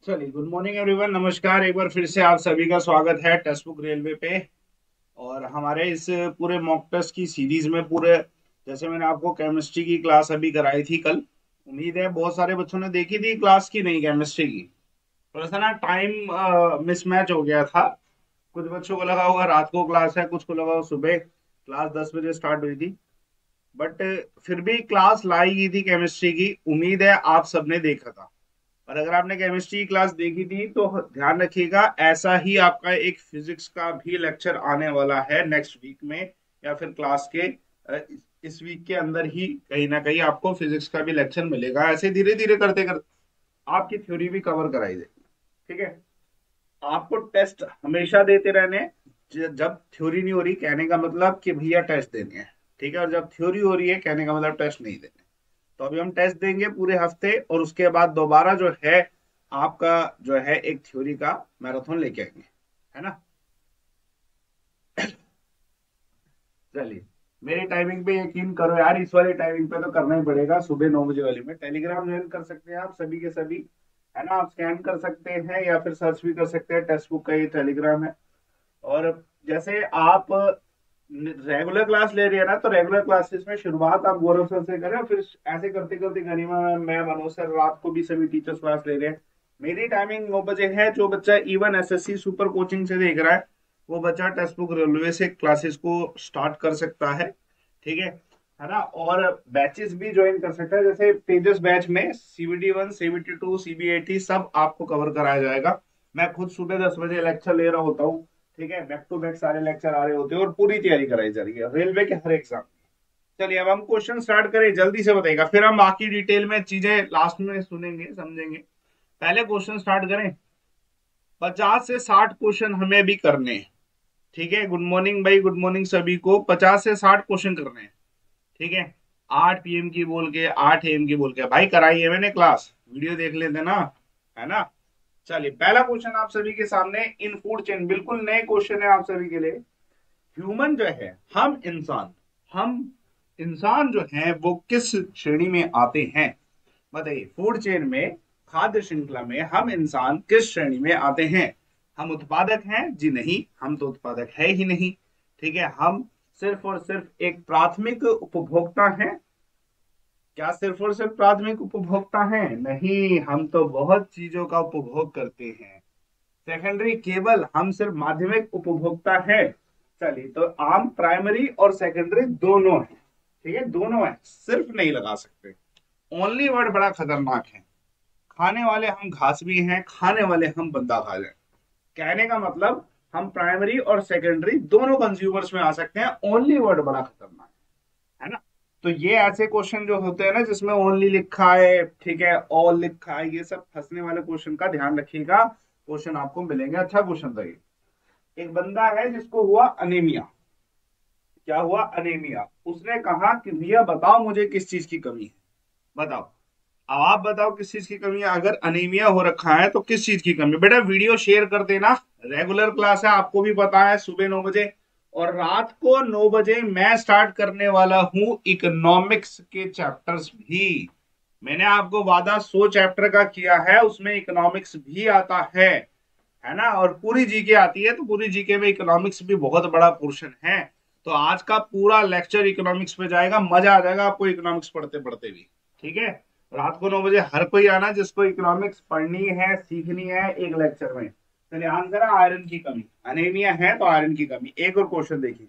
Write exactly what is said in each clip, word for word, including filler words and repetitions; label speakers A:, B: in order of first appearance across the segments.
A: चलिए, good morning everyone. नमस्कार, एक बार फिर से आप सभी का स्वागत है टेक्स्ट बुक रेलवे पे। और हमारे इस पूरे मॉक टेस्ट की सीरीज में पूरे, जैसे मैंने आपको केमिस्ट्री की क्लास अभी कराई थी कल, उम्मीद है बहुत सारे बच्चों ने देखी थी क्लास की, नहीं केमिस्ट्री की। थोड़ा सा ना टाइम मिसमैच हो गया था। कुछ बच्चों को लगा होगा रात को क्लास है, कुछ को लगा हो सुबह। क्लास दस बजे स्टार्ट हुई थी, बट फिर भी क्लास लाई गई थी केमिस्ट्री की। उम्मीद है आप सबने देखा था। और अगर आपने केमिस्ट्री की क्लास देखी थी तो ध्यान रखिएगा, ऐसा ही आपका एक फिजिक्स का भी लेक्चर आने वाला है नेक्स्ट वीक में, या फिर क्लास के अ, इस वीक के अंदर ही कहीं ना कहीं आपको फिजिक्स का भी लेक्चर मिलेगा। ऐसे धीरे धीरे करते करते आपकी थ्योरी भी कवर कराई जाएगी। ठीक है, आपको टेस्ट हमेशा देते रहने हैं। ज- जब थ्योरी नहीं हो रही कहने का मतलब कि भैया टेस्ट देने हैं। ठीक है, और जब थ्योरी हो रही है कहने का मतलब टेस्ट नहीं देने। तो अभी हम टेस्ट देंगे पूरे हफ्ते, और उसके बाद दोबारा जो है आपका जो है एक थ्योरी का मैराथन लेके आएंगे, है ना। चलिए, मेरी टाइमिंग पे यकीन करो यार, इस वाली टाइमिंग पे तो करना ही पड़ेगा। सुबह नौ बजे वाली में टेलीग्राम ज्वाइन कर सकते हैं आप सभी के सभी, है ना। आप स्कैन कर सकते हैं या फिर सर्च भी कर सकते हैं, टेक्स्ट बुक का ये टेलीग्राम है। और जैसे आप रेगुलर क्लास ले रही है ना, तो रेगुलर क्लासेस में शुरुआत आप गौरव सर से करें, फिर ऐसे करते करते गरिमा मैम, मैं मनोज सर, रात को भी सभी टीचर्स क्लास ले रहे हैं। मेरी टाइमिंग नौ बजे है। जो बच्चा इवन एसएससी सुपर कोचिंग से देख रहा है, वो बच्चा टेक्स्ट बुक रेलवे से क्लासेस को स्टार्ट कर सकता है। ठीक है है ना। और बैचेस भी ज्वाइन कर सकता है, जैसे तेजस बैच में CBT one, CBT two, CBAT सब आपको कवर कराया जाएगा। मैं खुद सुबह दस बजे लेक्चर ले रहा होता हूँ। ठीक है, बैक टू बैक सारे लेक्चर आ रहे होते हैं और पूरी तैयारी कराई जा रही है रेलवे के हर एग्जाम की। चलिए, अब हम क्वेश्चन स्टार्ट करें, जल्दी से बताइएगा, फिर हम बाकी डिटेल में चीजें लास्ट में सुनेंगे समझेंगे। पहले क्वेश्चन स्टार्ट करें। पचास से साठ क्वेश्चन हमें भी करने हैं। ठीक है, गुड मॉर्निंग भाई, गुड मॉर्निंग सभी को। पचास से साठ क्वेश्चन करने हैं। ठीक है, आठ पीएम की बोल के, आठ एम की बोल के भाई कराई है मैंने क्लास, वीडियो देख लेते ना, है ना। चलिए, पहला क्वेश्चन आप सभी के सामने, इन फूड चेन, बिल्कुल नए क्वेश्चन है आप सभी के लिए। ह्यूमन जो है, हम इंसान हम इंसान जो है वो किस श्रेणी में आते हैं? बताइए, फूड चेन में, खाद्य श्रृंखला में हम इंसान किस श्रेणी में आते हैं? हम उत्पादक हैं? जी नहीं, हम तो उत्पादक है ही नहीं। ठीक है, हम सिर्फ और सिर्फ एक प्राथमिक उपभोक्ता हैं। क्या सिर्फ और सिर्फ प्राथमिक उपभोक्ता हैं? नहीं, हम तो बहुत चीजों का उपभोग करते हैं। सेकेंडरी केवल, हम सिर्फ माध्यमिक उपभोक्ता है। चलिए, तो आम प्राइमरी और सेकेंडरी दोनों है। ठीक है, दोनों है, सिर्फ नहीं लगा सकते। ओनली वर्ड बड़ा खतरनाक है। खाने वाले हम घास भी हैं, खाने वाले हम बंदा खा जाए। कहने का मतलब हम प्राइमरी और सेकेंडरी दोनों कंज्यूमर्स में आ सकते हैं। ओनली वर्ड बड़ा खतरनाक है ना। तो ये ऐसे क्वेश्चन जो होते हैं ना जिसमें ओनली लिखा है, ठीक है, ऑल लिखा है, ये सब फंसने वाले क्वेश्चन का ध्यान रखिएगा। क्वेश्चन आपको मिलेंगे। अच्छा क्वेश्चन था ये। एक बंदा है जिसको हुआ अनीमिया। क्या हुआ? अनीमिया। उसने कहा कि भैया बताओ मुझे किस चीज की कमी है। बताओ, अब आप बताओ किस चीज की कमी है। अगर अनीमिया हो रखा है तो किस चीज की कमी है? बेटा वीडियो शेयर कर देना। रेगुलर क्लास है, आपको भी पता है, सुबह नौ बजे। और रात को नौ बजे मैं स्टार्ट करने वाला हूं इकोनॉमिक्स के चैप्टर्स भी। मैंने आपको वादा सौ चैप्टर का किया है, उसमें इकोनॉमिक्स भी आता है है ना। और पूरी जीके आती है, तो पूरी जीके में इकोनॉमिक्स भी बहुत बड़ा पोर्शन है। तो आज का पूरा लेक्चर इकोनॉमिक्स पे जाएगा, मजा आ जाएगा आपको इकोनॉमिक्स पढ़ते पढ़ते भी। ठीक है, रात को नौ बजे हर कोई आना जिसको इकोनॉमिक्स पढ़नी है, सीखनी है एक लेक्चर में। चलिए, आंसर है आयरन की कमी। अनेमिया है तो आयरन की कमी। एक और क्वेश्चन देखिए,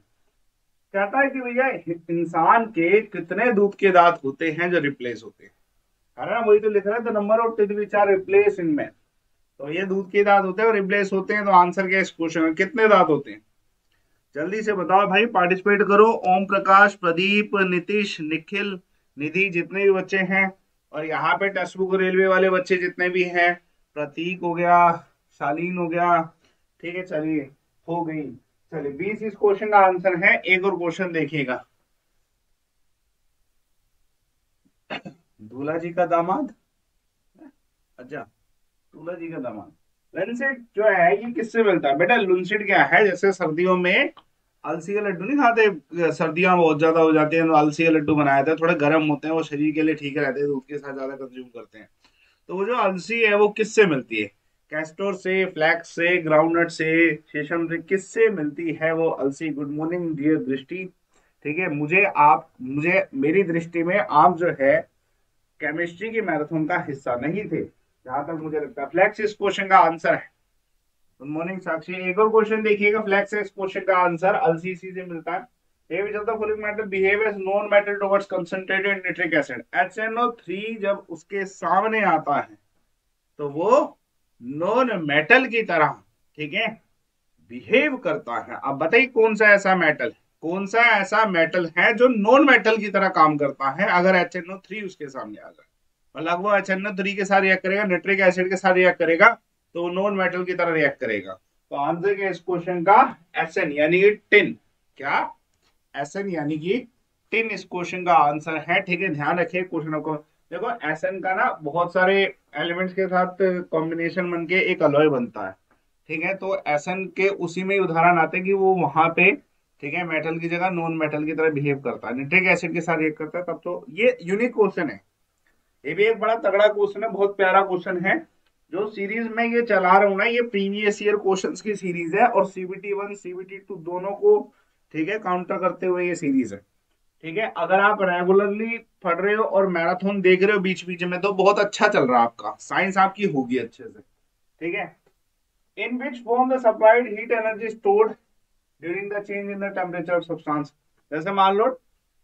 A: कहता है कि भैया इंसान के कितने दूध के दांत होते हैं जो रिप्लेस होते हैं? है ना, वही तो लिख रहा है, the number of teeth which are replace in man. तो ये दूध के दांत होते हैं और रिप्लेस होते हैं, तो आंसर क्या है इस क्वेश्चन में? कितने दांत होते हैं? जल्दी से बताओ भाई, पार्टिसिपेट करो। ओम प्रकाश, प्रदीप, नीतीश, निखिल, निधि, जितने भी बच्चे हैं, और यहाँ पे टेक्स्ट बुक रेलवे वाले बच्चे जितने भी हैं, प्रतीक हो गया, शालीन हो गया। ठीक है, चलिए, हो गई। चलिए, बीस इस क्वेश्चन का आंसर है। एक और क्वेश्चन देखिएगा। दूल्हा जी का दामाद, अच्छा, दूल्हा जी का दामाद, लुनसेट जो है ये किससे मिलता है? बेटा लुनसेट क्या है, जैसे सर्दियों में अलसी का लड्डू नहीं खाते, सर्दियां बहुत ज्यादा हो जाती हैं तो अलसी का लड्डू बनाए थे, थोड़े गर्म होते हैं, वो शरीर के लिए ठीक रहते हैं, दूध के साथ ज्यादा कंज्यूम करते हैं। तो वो जो अलसी है वो किससे मिलती है? कैस्टोर से, फ्लैक्स से, ग्राउंडनट से, सेसम से, किससे मिलती है वो अलसी? गुड मॉर्निंग डियर दृष्टि। ठीक है, मुझे आप मुझे मेरी दृष्टि में आप जो है केमिस्ट्री की मैराथन का हिस्सा नहीं थे, जहां तक मुझे लगता है। फ्लैक्स इस क्वेश्चन का आंसर है। Good morning Sakshi. एक और क्वेश्चन देखिएगा, फ्लैक्स इस क्वेश्चन का आंसर अलसीसी से मिलता है। ये भी चलता following metal behave as non metal towards concentrated nitric acid. H N O three जब उसके सामने आता है तो वो नॉन मेटल की तरह, ठीक है, बिहेव करता है। अब बताइए कौन सा ऐसा मेटल कौन सा ऐसा मेटल है जो नॉन मेटल की तरह काम करता है अगर एच एन ओ थ्री उसके सामने आ जाए? मतलब वो एच एन ओ थ्री के साथ रिएक्ट करेगा, नाइट्रिक एसिड के साथ रिएक्ट करेगा, तो वो नॉन मेटल की तरह रिएक्ट करेगा। तो आंसर क्या इस क्वेश्चन का? एस एन यानी कि टिन। क्या? एस एन यानी कि टिन इस क्वेश्चन का आंसर है। ठीक है, ध्यान रखिए क्वेश्चनों को। देखो एस एन का ना बहुत सारे एलिमेंट्स के साथ कॉम्बिनेशन बन के एक अलॉय बनता है। ठीक है, तो एस एन के उसी में उदाहरण आते हैं कि वो वहां पे, ठीक है, मेटल की जगह नॉन मेटल की तरह बिहेव करता है, नाइट्रिक एसिड के साथ रिएक्ट करता है। तब तो ये यूनिक क्वेश्चन है। ये भी एक बड़ा तगड़ा क्वेश्चन है, बहुत प्यारा क्वेश्चन है। जो सीरीज में ये चला रहा हूं ना, ये प्रीवियस ईयर क्वेश्चंस की सीरीज है और सीबीटी वन सीबीटी टू दोनों को, ठीक है, काउंटर करते हुए ये सीरीज है। ठीक है, अगर आप रेगुलरली पढ़ रहे हो और मैराथन देख रहे हो बीच बीच में, तो बहुत अच्छा चल रहा है आपका, साइंस आपकी होगी अच्छे से। ठीक है, in which form the supplied heat energy stored during the change in the temperature of substance. जैसे मान लो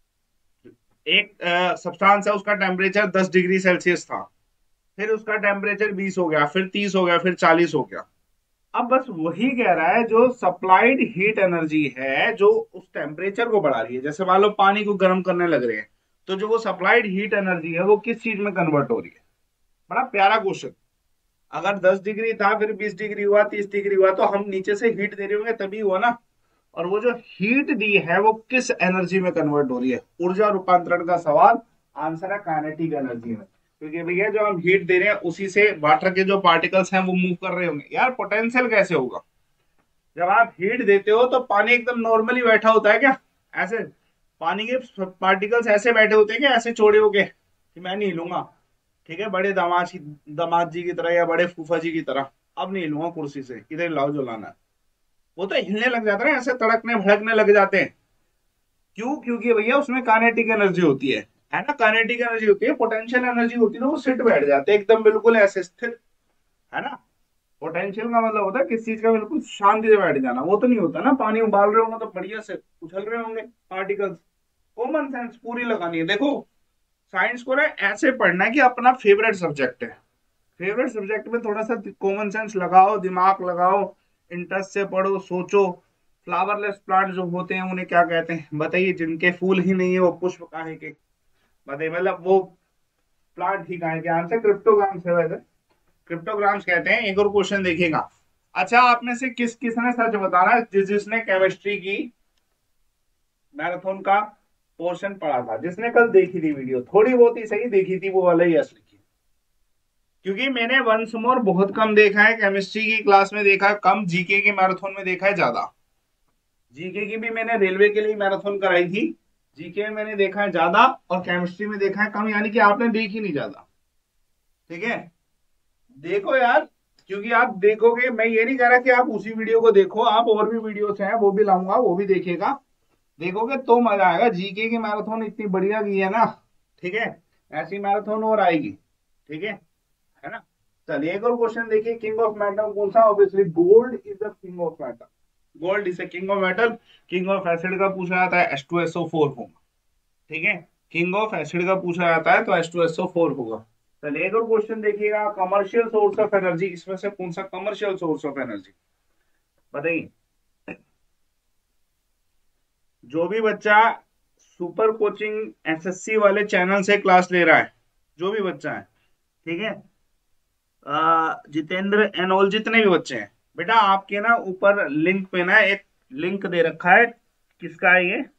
A: एक सब्सटेंस है, उसका टेम्परेचर दस डिग्री सेल्सियस था, फिर उसका टेम्परेचर बीस हो गया, फिर तीस हो गया, फिर चालीस हो गया। अब बस वही कह रहा है, जो सप्लाइड हीट एनर्जी है जो उस टेम्परेचर को बढ़ा रही है। जैसे मान लो पानी को गर्म करने लग रहे हैं, तो जो वो सप्लाइड हीट एनर्जी है वो किस चीज में कन्वर्ट हो रही है? बड़ा प्यारा क्वेश्चन। अगर दस डिग्री था, फिर बीस डिग्री हुआ, तीस डिग्री हुआ, तो हम नीचे से हीट दे रहे होंगे तभी हुआ ना। और वो जो हीट दी है वो किस एनर्जी में कन्वर्ट हो रही है? ऊर्जा रूपांतरण का सवाल। आंसर है काइनेटिक एनर्जी में। क्योंकि भैया जो हम हीट दे रहे हैं उसी से वाटर के जो पार्टिकल्स हैं वो मूव कर रहे होंगे। यार पोटेंशियल कैसे होगा? जब आप हीट देते हो तो पानी एकदम नॉर्मली बैठा होता है क्या? ऐसे पानी के पार्टिकल्स ऐसे बैठे होते हैं क्या, ऐसे चौड़े होके कि मैं नहीं हिलूंगा, ठीक है, बड़े दामाद दामाद जी की तरह या बड़े फूफा जी की तरह, अब नहीं हिलूंगा कुर्सी से, इधर लाओ जो लाना है। वो तो हिलने लग जाते हैं, ऐसे तड़कने भड़कने लग जाते हैं। क्यों? क्योंकि भैया उसमें काइनेटिक एनर्जी होती है है ना, काइनेटिक एनर्जी होती है, पोटेंशियल एनर्जी होती है, तो वो सिट बैठ जाते हैं एकदम बिल्कुल ऐसे स्थिर, है ना। पोटेंशियल का मतलब होता है किस चीज का बिल्कुल शांति से बैठ जाना। वो तो नहीं होता ना, पानी उबाल रहे होंगे तो बढ़िया से उछल रहे होंगे पार्टिकल्स। कॉमन सेंस पूरी लगानी है। देखो साइंस को ना ऐसे पढ़ना है कि अपना फेवरेट सब्जेक्ट है। फेवरेट सब्जेक्ट में थोड़ा सा कॉमन सेंस लगाओ, दिमाग लगाओ, इंटरेस्ट से पढ़ो, सोचो। फ्लावरलेस प्लांट जो होते हैं उन्हें क्या कहते हैं बताइए? जिनके फूल ही नहीं है वो पुष्प काहे के? बताइए, मतलब वो प्लांट ही काहे के? आंसर क्रिप्टोग्राम्स है। वैसे क्रिप्टोग्राम्स कहते हैं। एक और क्वेश्चन देखिएगा। अच्छा, आप में से किस किसने सच बताना है जिस जिसने केमिस्ट्री की मैराथन का पोर्शन पढ़ा था, जिसने कल देखी थी वीडियो, थोड़ी बहुत ही सही देखी थी, वो वाला ही यस लिखिए। क्योंकि मैंने वंस मोर बहुत कम देखा है, केमिस्ट्री की क्लास में देखा है कम, जीके के मैराथन में देखा है ज्यादा। जीके की भी मैंने रेलवे के लिए मैराथन कराई थी, जीके में मैंने देखा है ज्यादा और केमिस्ट्री में देखा है कम, यानी कि आपने देखी नहीं ज्यादा। ठीक है, देखो यार, क्योंकि आप देखोगे, मैं ये नहीं कह रहा कि आप उसी वीडियो को देखो, आप और भी वीडियोस हैं वो भी लाऊंगा, वो भी देखिएगा। देखोगे तो मजा आएगा। जीके की मैराथन इतनी बढ़िया की है ना, ठीक है, ऐसी मैराथन और आएगी। ठीक है है ना। चलिए एक और क्वेश्चन देखिए। किंग ऑफ मेटल कौन सा? Obviously gold is the king of metal. Gold is the king of metal. King of acid का पूछा जाता है, H two S O four होगा। ठीक है, किंग ऑफ एसिड का पूछा जाता है तो H two S O four होगा। चलिए एक और क्वेश्चन देखिएगा। कमर्शियल सोर्स ऑफ एनर्जी, इसमें से कौन सा कमर्शियल सोर्स ऑफ एनर्जी बताइए? जो भी बच्चा सुपर कोचिंग एसएससी वाले चैनल से क्लास ले रहा है, जो भी बच्चा है, ठीक है, अ, जितेंद्र एनोल, जितने भी बच्चे हैं, बेटा आपके ना ऊपर लिंक पे ना एक लिंक दे रखा है। किसका है ये?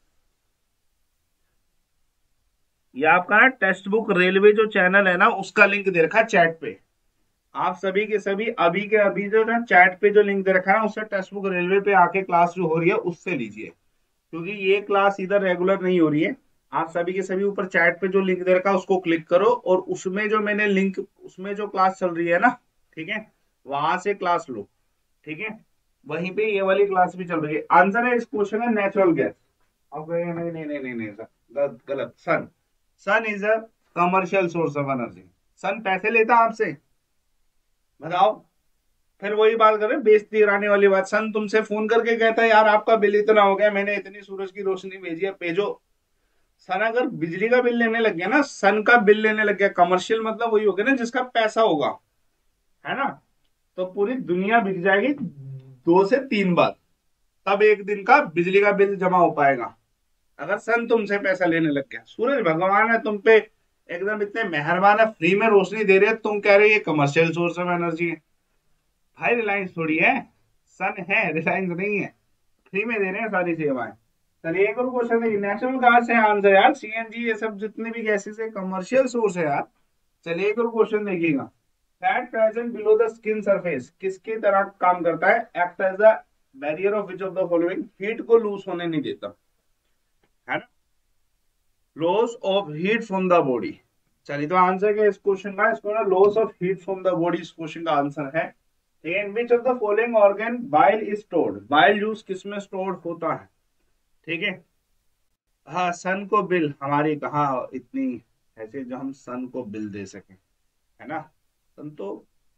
A: ये आपका ना टेक्स्ट बुक रेलवे जो चैनल है ना, उसका लिंक दे रखा है चैट पे। आप सभी के सभी अभी के अभी जो ना चैट पे जो लिंक दे रखा है ना, उससे टेक्स्ट बुक रेलवे पे आके क्लास जो हो रही है उससे लीजिए। क्योंकि ये क्लास इधर रेगुलर नहीं हो रही है। आप सभी के सभी ऊपर चैट पे जो लिंक दे रखा है उसको क्लिक करो, और उसमें जो मैंने लिंक, उसमें जो क्लास चल रही है ना, ठीक है, वहां से क्लास लो, ठीक है, वहीं पे ये वाली क्लास भी चल रही है। आंसर है इस क्वेश्चन का नेचुरल गैस। अब कहेंगे नहीं नहीं नहीं नहीं नहीं सर, गलत गलत। Sun, sun is a commercial source of energy. Sun पैसे लेता आपसे, बताओ। फिर वही बात करें, बेइज्जती कराने वाली बात। सन तुमसे फोन करके कहता है यार आपका बिल इतना हो गया, मैंने इतनी सूरज की रोशनी भेजी है, भेजो। सन अगर बिजली का बिल लेने लग गया ना, सन का बिल लेने लग गया, कमर्शियल मतलब वही हो गया ना जिसका पैसा होगा, है ना, तो पूरी दुनिया बिक जाएगी दो से तीन बार, तब एक दिन का बिजली का बिल जमा हो पाएगा। अगर सन तुमसे पैसा लेने लग गया, सूरज भगवान है तुम पे एकदम इतने मेहरबान है, फ्री में रोशनी दे रहे हैं, तुम कह रहे हो ये कमर्शियल सोर्स ऑफ एनर्जी है। भाई रिलायंस थोड़ी है, सन है, रिलायंस नहीं है। फ्री में दे रहे हैं सारी सेवाएं। चलिए एक और क्वेश्चन देखिए, नेचुरल गैस है आंसर यार, सीएनजी ये सब जितने भी गैसेस है कमर्शियल सोर्स है यार। चलिए एक और क्वेश्चन देखिएगा, fat present below the skin surface किसकी तरह काम करता है? Act as a barrier of which of the following? Heat को लूज होने नहीं देता, है ना, loss of heat from the body. चलिए तो आंसर क्या है इस क्वेश्चन का? इसको ना loss of heat from the body इस क्वेश्चन का आंसर है। In which of the following organ bile is stored? Bile juice किस में स्टोर्ड होता है? ठीक है, हाँ सन को बिल हमारी कहाँ इतनी ऐसे जो हम सन को बिल दे सके, है ना, सन तो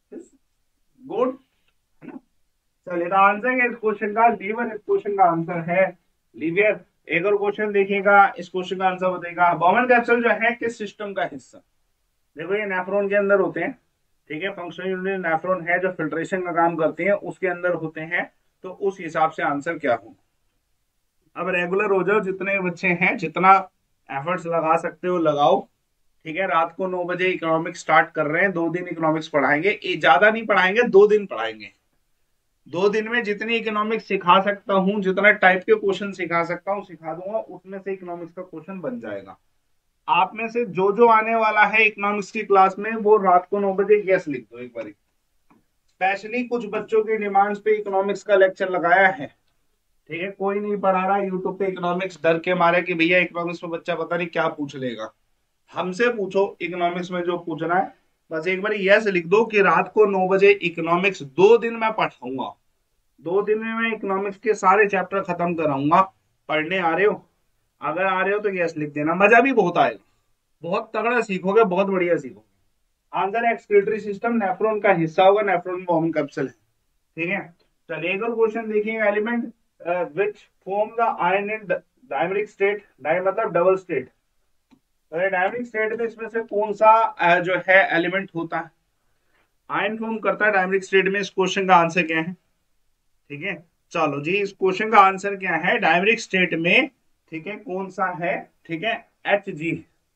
A: गुड, है ना। चलिए तो आंसर है इस क्वेश्चन का लीवर, इस क्वेश्चन का आंसर है लीवर। एक और क्वेश्चन देखिएगा, इस क्वेश्चन का आंसर बताइएगा, बॉमन कैप्सूल जो है किस सिस्टम का हिस्सा? देखो ये नेफ्रॉन के अंदर होते हैं, ठीक है, फंक्शनल यूनिट नेफ्रॉन है जो फिल्ट्रेशन का काम करते हैं, उसके अंदर होते हैं। तो उस हिसाब से आंसर क्या होगा? अब रेगुलर हो जाओ, जितने बच्चे हैं जितना एफर्ट्स लगा सकते हो लगाओ, ठीक है। रात को नौ बजे इकोनॉमिक्स स्टार्ट कर रहे हैं, दो दिन इकोनॉमिक्स पढ़ाएंगे, ज्यादा नहीं पढ़ाएंगे, दो दिन पढ़ाएंगे। दो दिन में जितनी इकोनॉमिक्स सिखा सकता हूँ, जितना टाइप के क्वेश्चन सिखा सकता हूँ सिखा दूंगा, उसमें से इकोनॉमिक्स का क्वेश्चन बन जाएगा। आप में से जो जो आने वाला है इकोनॉमिक्स की क्लास में, वो रात को नौ बजे यस लिख दो एक बार। स्पेशली कुछ बच्चों की डिमांड्स पे इकोनॉमिक्स का लेक्चर लगाया है, ठीक है। कोई नहीं पढ़ा रहा यूट्यूब पे इकोनॉमिक्स डर के मारे कि भैया इकोनॉमिक्स में बच्चा पता नहीं क्या पूछ लेगा। हमसे पूछो इकोनॉमिक्स में जो पूछना है, बस एक बार यस लिख दो कि रात को नौ बजे इकोनॉमिक्स दो दिन में पढ़ाऊंगा, दो दिन में मैं इकोनॉमिक्स के सारे चैप्टर खत्म कराऊंगा। पढ़ने आ रहे हो? अगर आ रहे हो तो यस लिख देना, मजा भी बहुत आएगा, बहुत तगड़ा सीखोगे, बहुत बढ़िया सीखोगे। आंसर एक्सक्रीटरी सिस्टम नेफ्रॉन का हिस्सा होगा, नेफ्रॉन बॉम्ब कैप्सूल है, ठीक है। चलिए एक और क्वेश्चन देखिए, element which form the ion in dimeric state, di मतलब डबल स्टेट, डायमरिक स्टेट में इसमें से कौन सा uh, जो है एलिमेंट होता है, आयन फॉर्म करता है डायमरिक स्टेट में? इस क्वेश्चन का आंसर क्या है? ठीक है, चलो जी इस क्वेश्चन का आंसर क्या है डायमरिक स्टेट में, ठीक है, कौन सा है? ठीक है, एच जी,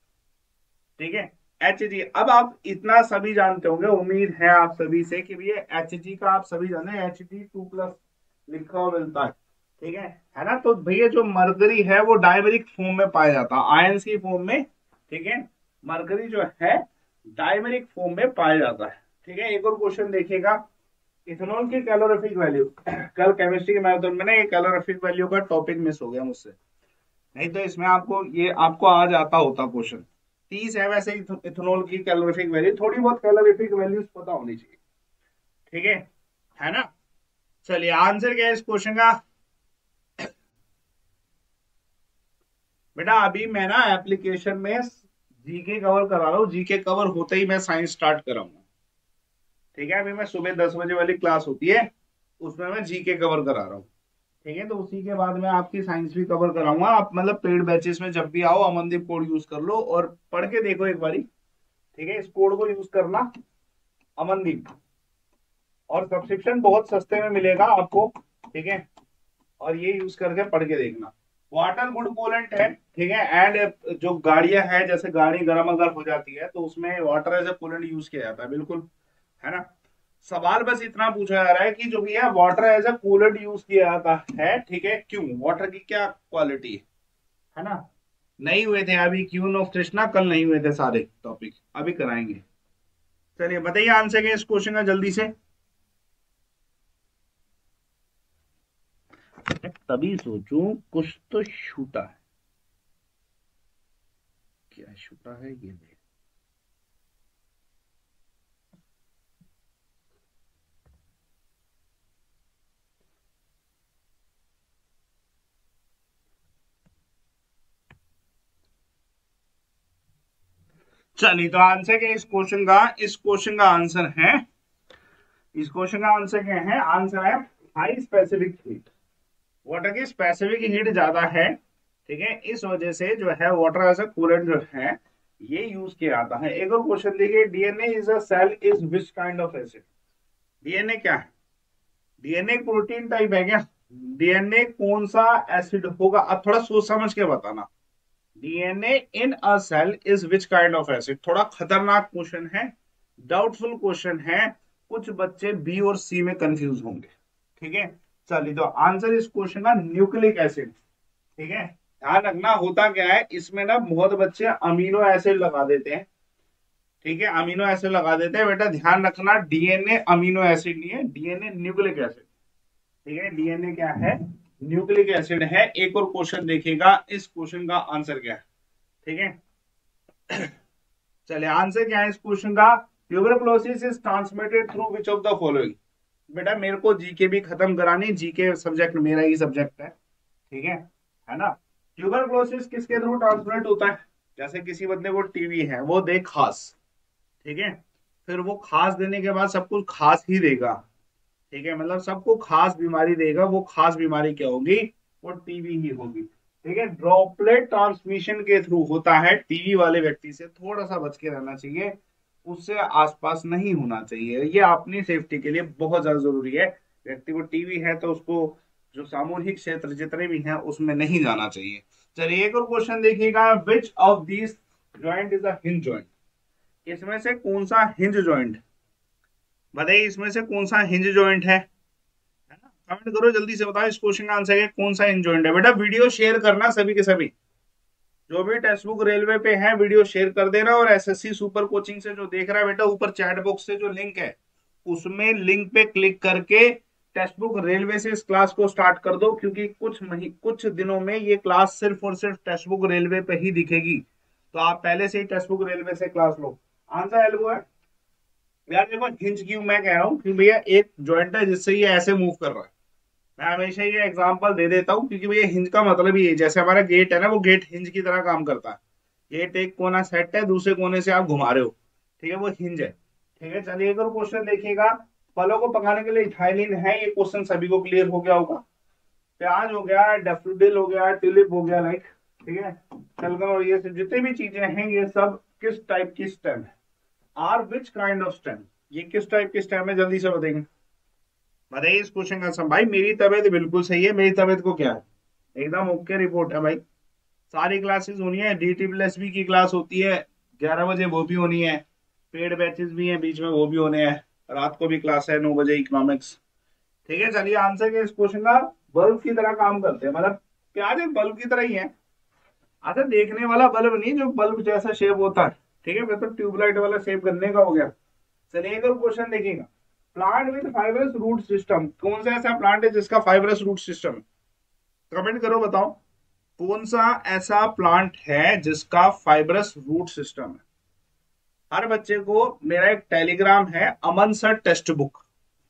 A: ठीक है, एच जी। अब आप इतना सभी जानते होंगे, उम्मीद है आप सभी से कि भैया एच जी का आप सभी जानते हैं, एच जी टू प्लस लिखा हुआ मिलता है, ठीक है है ना। तो भैया जो मरकरी है वो डायमेरिक फॉर्म में पाया जाता है, आयंस की फॉर्म में, ठीक है। मरकरी जो है डायमेरिक फॉर्म में पाया जाता है, ठीक है। एक और क्वेश्चन देखिएगा, इथेनॉल की कैलोरीफिक वैल्यू, कल केमिस्ट्री के मैराथन में ना ये कैलोरीफिक वैल्यू का टॉपिक मिस हो गया मुझसे, नहीं तो इसमें आपको ये आपको आज आता होता क्वेश्चन। तीस है वैसे इथेनॉल की कैलोरीफिक वैल्यू, थोड़ी बहुत कैलोरीफिक वैल्यूज पता होनी चाहिए, ठीक है है ना। चलिए आंसर क्या है इस क्वेश्चन का? बेटा अभी मैं ना एप्लीकेशन में जीके कवर करा रहा हूँ, जीके कवर होते ही मैं साइंस स्टार्ट कराऊंगा, ठीक है। अभी मैं सुबह दस बजे वाली क्लास होती है, उसमें मैं जीके कवर करा रहा हूँ, ठीक है। तो उसी के बाद मैं आपकी साइंस भी कवर कराऊंगा। आप मतलब पेड बैचेस में जब भी आओ अमनदीप कोड यूज कर लो और पढ़ के देखो एक बारी, ठीक है। इस कोड को यूज करना, अमनदीप, और सब्सक्रिप्शन बहुत सस्ते में मिलेगा आपको, ठीक है। और ये यूज करके पढ़ के देखना। वाटर गुड कूलेंट है, ठीक है। एंड जो गाड़ियां हैं, जैसे गाड़ी गर्म अगर हो जाती है तो उसमें water as a coolant use किया जाता है, बिल्कुल, है ना। सवाल बस इतना पूछा जा रहा है कि जो भैया water as a coolant use किया जाता है, ठीक है, क्यों, वाटर की क्या क्वालिटी है है ना। नहीं हुए थे अभी क्यून ऑफ कृष्णा, कल नहीं हुए थे सारे टॉपिक, अभी कराएंगे। चलिए बताइए आंसर क्या इस क्वेश्चन का जल्दी से। तभी सोचूं कुछ तो छूटा है, क्या छूटा है ये देख। चलिए तो आंसर क्या इस क्वेश्चन का, इस क्वेश्चन का आंसर है, इस क्वेश्चन का आंसर क्या है, आंसर है हाई स्पेसिफिक हीट। वाटर की स्पेसिफिक हीट ज्यादा है, ठीक है, इस वजह से जो है वाटर एज अ कूलेंट जो है ये यूज किया जाता है। एक और क्वेश्चन देखिए, DNA is a cell is which kind of acid. DNA क्या है, डीएनए प्रोटीन टाइप है क्या, डीएनए कौन सा एसिड होगा, अब थोड़ा सोच समझ के बताना। DNA in a cell is which kind of acid, थोड़ा खतरनाक क्वेश्चन है, डाउटफुल क्वेश्चन है, कुछ बच्चे बी और सी में कंफ्यूज होंगे, ठीक है। चलिए तो आंसर इस क्वेश्चन का न्यूक्लिक एसिड, ठीक है। ध्यान रखना होता क्या है इसमें ना, बहुत बच्चे अमीनो एसिड लगा देते हैं, ठीक है, अमीनो एसिड लगा देते हैं, बेटा ध्यान रखना डीएनए अमीनो एसिड नहीं है, डीएनए न्यूक्लिक एसिड, ठीक है, डीएनए क्या है, न्यूक्लिक एसिड है। एक और क्वेश्चन देखिएगा, इस क्वेश्चन का आंसर क्या है, ठीक है। चलिए आंसर क्या है इस क्वेश्चन का, tuberculosis is transmitted through which of the following. बेटा मेरे को जीके भी खत्म करानी, जीके सब्जेक्ट मेरा ही सब्जेक्ट है, ठीक है है ना। ट्यूबरकुलोसिस किसके थ्रू ट्रांसमिट होता है, जैसे किसी बंदे को टीबी है, वो दे खास, ठीक है, फिर वो खास देने के बाद सब कुछ खास ही देगा, ठीक है, मतलब सबको खास बीमारी देगा, वो खास बीमारी क्या होगी, वो टीबी ही होगी, ठीक है। ड्रॉपलेट ट्रांसमिशन के थ्रू होता है, टीबी वाले व्यक्ति से थोड़ा सा बच के रहना चाहिए, उससे आसपास नहीं होना चाहिए, ये अपनी सेफ्टी के लिए बहुत ज्यादा जरूरी है। व्यक्ति को टीबी है तो उसको जो सामूहिक क्षेत्र जितने भी हैं उसमें नहीं जाना चाहिए। चलिए एक और क्वेश्चन देखिएगा, which of this joint is a hinge joint, इसमें से कौन सा हिंज जॉइंट, बताइए इसमें से कौन सा हिंज जॉइंट है है ना, कमेंट करो जल्दी से बताओ इस क्वेश्चन का आंसर है कौन सा हिंज जॉइंट है। बेटा वीडियो शेयर करना सभी के सभी, जो भी टेक्स्ट बुक रेलवे पे है वीडियो शेयर कर देना, और एसएससी सुपर कोचिंग से जो देख रहा है बेटा, ऊपर चैट बॉक्स से जो लिंक है उसमें लिंक पे क्लिक करके टेक्स्ट बुक रेलवे से इस क्लास को स्टार्ट कर दो, क्योंकि कुछ मही कुछ दिनों में ये क्लास सिर्फ और सिर्फ टेक्स्ट बुक रेलवे पे ही दिखेगी, तो आप पहले से ही टेक्स्ट बुक रेलवे से क्लास लो। आंसर एल्बो है यार, देखो हिंज क्यों मैं कह रहा हूँ कि भैया एक जॉइंट है जिससे ये ऐसे मूव कर रहा है, मैं हमेशा ये एग्जांपल दे देता हूँ, क्योंकि भैया हिंज का मतलब ही है, जैसे हमारा गेट है ना, वो गेट हिंज की तरह काम करता है, गेट एक कोना सेट है, दूसरे कोने से आप घुमा रहे हो, ठीक है, वो हिंज है, ठीक है। चलिए एक और क्वेश्चन देखिएगा, फलों को पकाने के लिए इथाइलिन है, ये क्वेश्चन सभी को क्लियर हो गया होगा। प्याज हो गया, डैफोडिल हो गया, ट्यूलिप हो गया, लाइक, ठीक है, शलगम, और ये सब जितने भी चीजें हैं ये सब किस टाइप की स्टेम है, are which kind of stem, ये किस टाइप की स्टेम है, जल्दी से बताएंगे, बताइए इस क्वेश्चन का आंसर। भाई मेरी तबीयत बिल्कुल सही है, मेरी तबीयत को क्या है, एकदम ओके रिपोर्ट है भाई, सारी क्लासेस होनी है, डी टी प्लस बी की क्लास होती है ग्यारह बजे, वो भी होनी है, पेड बैचेस भी हैं बीच में, वो भी होने हैं, रात को भी क्लास है नौ बजे इकोनॉमिक्स, ठीक है। चलिए आंसर के इस क्वेश्चन का, बल्ब की तरह काम करते हैं, मतलब प्याज एक बल्ब की तरह ही है, अच्छा देखने वाला बल्ब नहीं जो बल्ब जैसा शेप होता है, ठीक है, फिर तो ट्यूबलाइट वाला शेप करने का हो गया। चलिए एक और क्वेश्चन देखिएगा, plant with fibrous root system, कौन सा ऐसा प्लांट है जिसका फाइबरस रूट सिस्टम है, कमेंट करो बताओ कौन सा ऐसा प्लांट है जिसका फाइबरस रूट सिस्टम है। हर बच्चे को मेरा एक टेलीग्राम है अमन सर टेक्स्ट बुक,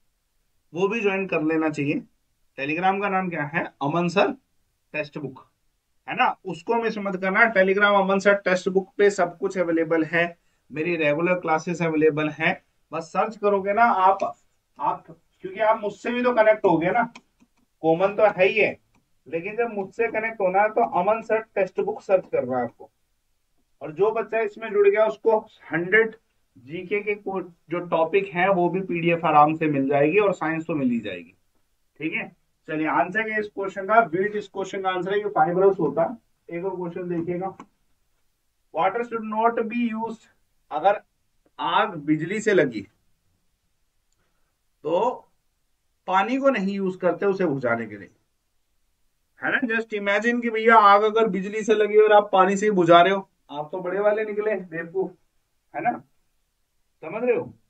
A: वो भी ज्वाइन कर लेना चाहिए, टेलीग्राम का नाम क्या है, अमन सर टेक्स्ट बुक, है ना, उसको मिस मत करना। Telegram Aman sir text book पे सब कुछ अवेलेबल है, मेरी रेगुलर क्लासेस अवेलेबल है, बस सर्च करोगे ना आप आप क्योंकि आप मुझसे भी तो कनेक्ट हो गए ना, कॉमन तो है ही है, लेकिन जब मुझसे कनेक्ट होना है तो Aman sir text book search करना है आपको, और जो बच्चा इसमें जुड़ गया उसको हंड्रेड जीके के जो टॉपिक हैं वो भी पीडीएफ आराम से मिल जाएगी, और साइंस तो मिल ही जाएगी, ठीक है। चलिए आंसर है इस क्वेश्चन का, वीट इस क्वेश्चन का आंसर है कि फाइबरस होता है। एक और क्वेश्चन देखिएगा, water should not be use, अगर आग बिजली से लगी तो पानी को नहीं यूज करते उसे बुझाने के लिए, है ना, जस्ट इमेजिन कि भैया आग अगर बिजली से लगी और आप पानी से ही बुझा रहे हो, आप तो बड़े वाले निकले बेवकूफ, है ना, समझ रहे हो,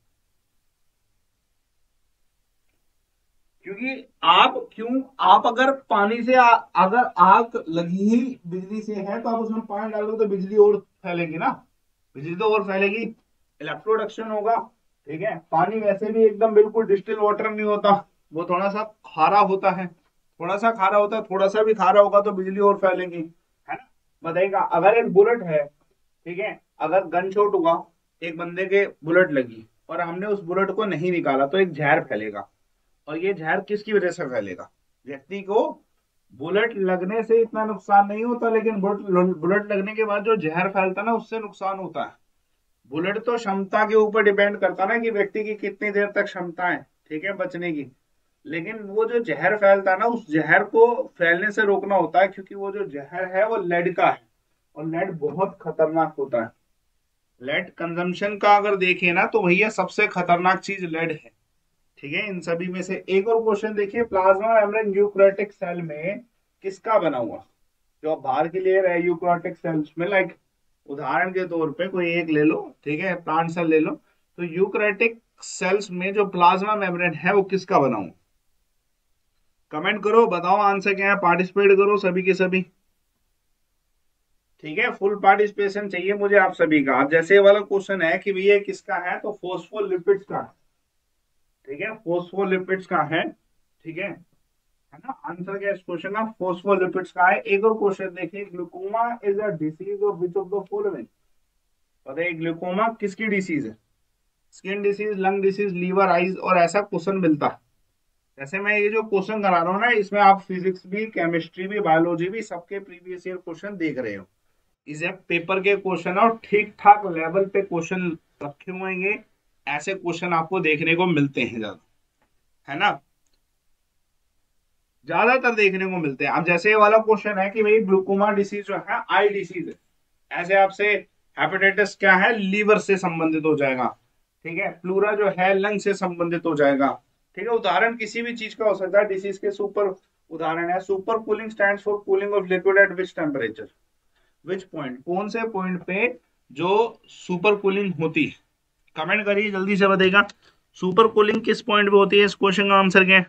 A: क्योंकि आप क्यों आप अगर पानी से आ, अगर आग लगी ही बिजली से है तो आप उसमें पानी डालोगे तो बिजली और फैलेगी ना, बिजली तो और फैलेगी, इलेक्ट्रोडक्शन होगा, ठीक है। पानी वैसे भी एकदम बिल्कुल डिस्टिल वाटर नहीं होता, वो थोड़ा सा खारा होता है, थोड़ा सा खारा होता है, थोड़ा सा भी खारा होगा तो बिजली और फैलेगी, है ना। बताइएगा अगर एक बुलेट है, ठीक है, अगर गन शॉट हुआ, एक बंदे के बुलेट लगी और हमने उस बुलेट को नहीं निकाला तो एक जहर फैलेगा, और ये जहर किसकी वजह से फैलेगा? व्यक्ति को बुलेट लगने से इतना नुकसान नहीं होता, लेकिन बुलेट बुलेट लगने के बाद जो जहर फैलता है ना, उससे नुकसान होता है। बुलेट तो क्षमता के ऊपर डिपेंड करता है ना कि व्यक्ति की कितनी देर तक क्षमता है, ठीक है, बचने की। लेकिन वो जो जहर फैलता है ना, उस जहर को फैलने से रोकना होता है, क्योंकि वो जो जहर है वो लेड का है, और लेड बहुत खतरनाक होता है। लेड कंजम्पशन का अगर देखें ना, तो भैया सबसे खतरनाक चीज लेड है, ठीक है, इन सभी में से। एक और क्वेश्चन देखिए, प्लाज्मा मेम्ब्रेन यूकैरियोटिक सेल में किसका बना हुआ? जो आप बाहर के लिए रहे यूकैरियोटिक सेल्स में, लाइक उदाहरण के तौर पे कोई एक ले लो, ठीक है, प्लांट सेल ले लो, तो यूकैरियोटिक सेल्स में जो प्लाज्मा मेम्ब्रेन है वो किसका बना हुआ? कमेंट करो, बताओ आंसर क्या है, पार्टिसिपेट करो सभी के सभी, ठीक है, फुल पार्टिसिपेशन चाहिए मुझे आप सभी का। अब जैसे वाला क्वेश्चन है कि भैया किसका है, तो फॉस्फोलिपिड्स का, ठीक है, फॉस्फोलिपिड्स का है, ठीक है है ना। आंसर क्या है इस क्वेश्चन का? फॉस्फोलिपिड्स का है। एक और क्वेश्चन देखिए, glaucoma is a disease of which of the following? बताइए ग्लूकोमा किसकी डिसीज है? Skin disease, lung disease, liver, eyes, और ऐसा क्वेश्चन मिलता है। जैसे मैं ये जो क्वेश्चन करा रहा हूँ ना, इसमें आप फिजिक्स भी, केमिस्ट्री भी, बायोलॉजी भी, सबके प्रीवियस ईयर क्वेश्चन देख रहे हो। इसे पेपर के क्वेश्चन और ठीक ठाक लेवल पे क्वेश्चन रखे हुए हैं, ऐसे क्वेश्चन आपको देखने को मिलते हैं ज्यादा, है ना, ज्यादातर देखने को मिलते हैं। अब जैसे ये वाला क्वेश्चन है कि भाई ग्लूकोमा डिसीज जो है आई डिसीज है, ऐसे आपसे हेपेटाइटिस क्या है, लीवर से संबंधित हो जाएगा, ठीक है, प्लूरा जो है लंग से संबंधित हो जाएगा, ठीक है। उदाहरण किसी भी चीज का हो सकता है, डिसीज के सुपर उदाहरण है, super cooling stands for cooling of liquid at which temperature, which point, कौन से पॉइंट पे जो सुपर कूलिंग होती है? कमेंट करिए जल्दी से, बताइएगा सुपर कूलिंग किस पॉइंट पे होती है। इस क्वेश्चन का आंसर क्या है?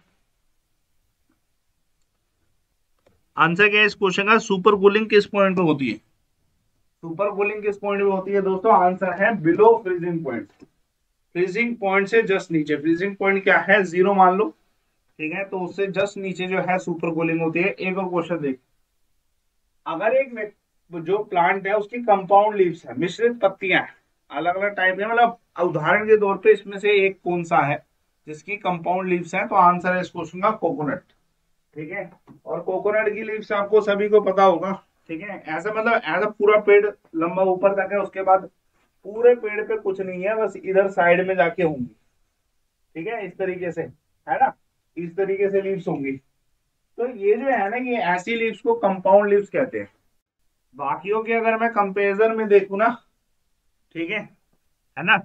A: आंसर क्या है इस क्वेश्चन का? सुपर कूलिंग किस पॉइंट पे होती है? सुपर कूलिंग किस पॉइंट पे होती है दोस्तों? आंसर है below freezing point, freezing point से जस्ट नीचे। फ्रीजिंग पॉइंट क्या है? जीरो मान लो, ठीक है, तो उससे जस्ट नीचे जो है सुपर कूलिंग होती है। एक और क्वेश्चन देख, अगर एक जो प्लांट है उसकी कंपाउंड लीव्स है, मिश्रित पत्तियां हैं, अलग अलग टाइप के, मतलब उदाहरण के तौर पे इसमें से एक कौन सा है जिसकी कंपाउंड लीव्स हैं? तो आंसर है इस क्वेश्चन का कोकोनट, ठीक है। और कोकोनट की लीव्स आपको सभी को पता होगा, ठीक है, ऐसा मतलब ऐसा पूरा पेड़ लंबा ऊपर तक है, उसके बाद पूरे पेड़ पे कुछ नहीं है, बस इधर साइड में जाके होंगी, ठीक है, इस तरीके से, है ना, इस तरीके से लीव्स होंगी। तो ये जो है ना, ये ऐसी लीव्स को कंपाउंड लीव्स कहते हैं। बाकियों के अगर मैं कंपेरिजन में देखूं ना, ठीक है है ना,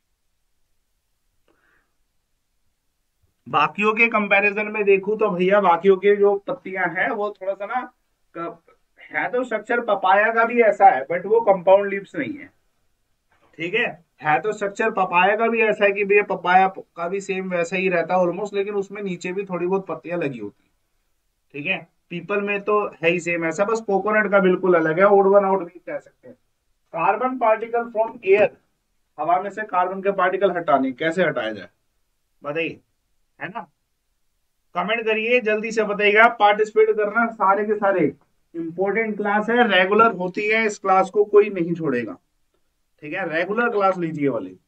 A: बाकियों के कंपैरिजन में देखूं तो भैया बाकियों के जो पत्तियां हैं वो थोड़ा सा ना क- है तो स्ट्रक्चर पपाया का भी ऐसा है, बट वो कंपाउंड लीव्स नहीं है, ठीक है है तो स्ट्रक्चर पपाया का भी ऐसा है कि भैया पपाया का भी सेम वैसा ही रहता है ऑलमोस्ट, लेकिन उसमें नीचे भी थोड़ी बहुत पत्तियां लगी होती है, ठीक है। पीपल में तो है ही सेम ऐसा, बस कोकोनट का बिल्कुल अलग है, ओड वन आउट भी कह सकते हैं। कार्बन पार्टिकल फ्रॉम एयर, हवा में से कार्बन के पार्टिकल हटाने, कैसे हटाया जाए बताइए, है ना। कमेंट करिए जल्दी से, बताइएगा, पार्टिसिपेट करना सारे के सारे। इंपॉर्टेंट क्लास है, रेगुलर होती है, इस क्लास को कोई नहीं छोड़ेगा, ठीक है, रेगुलर क्लास लीजिए वाली।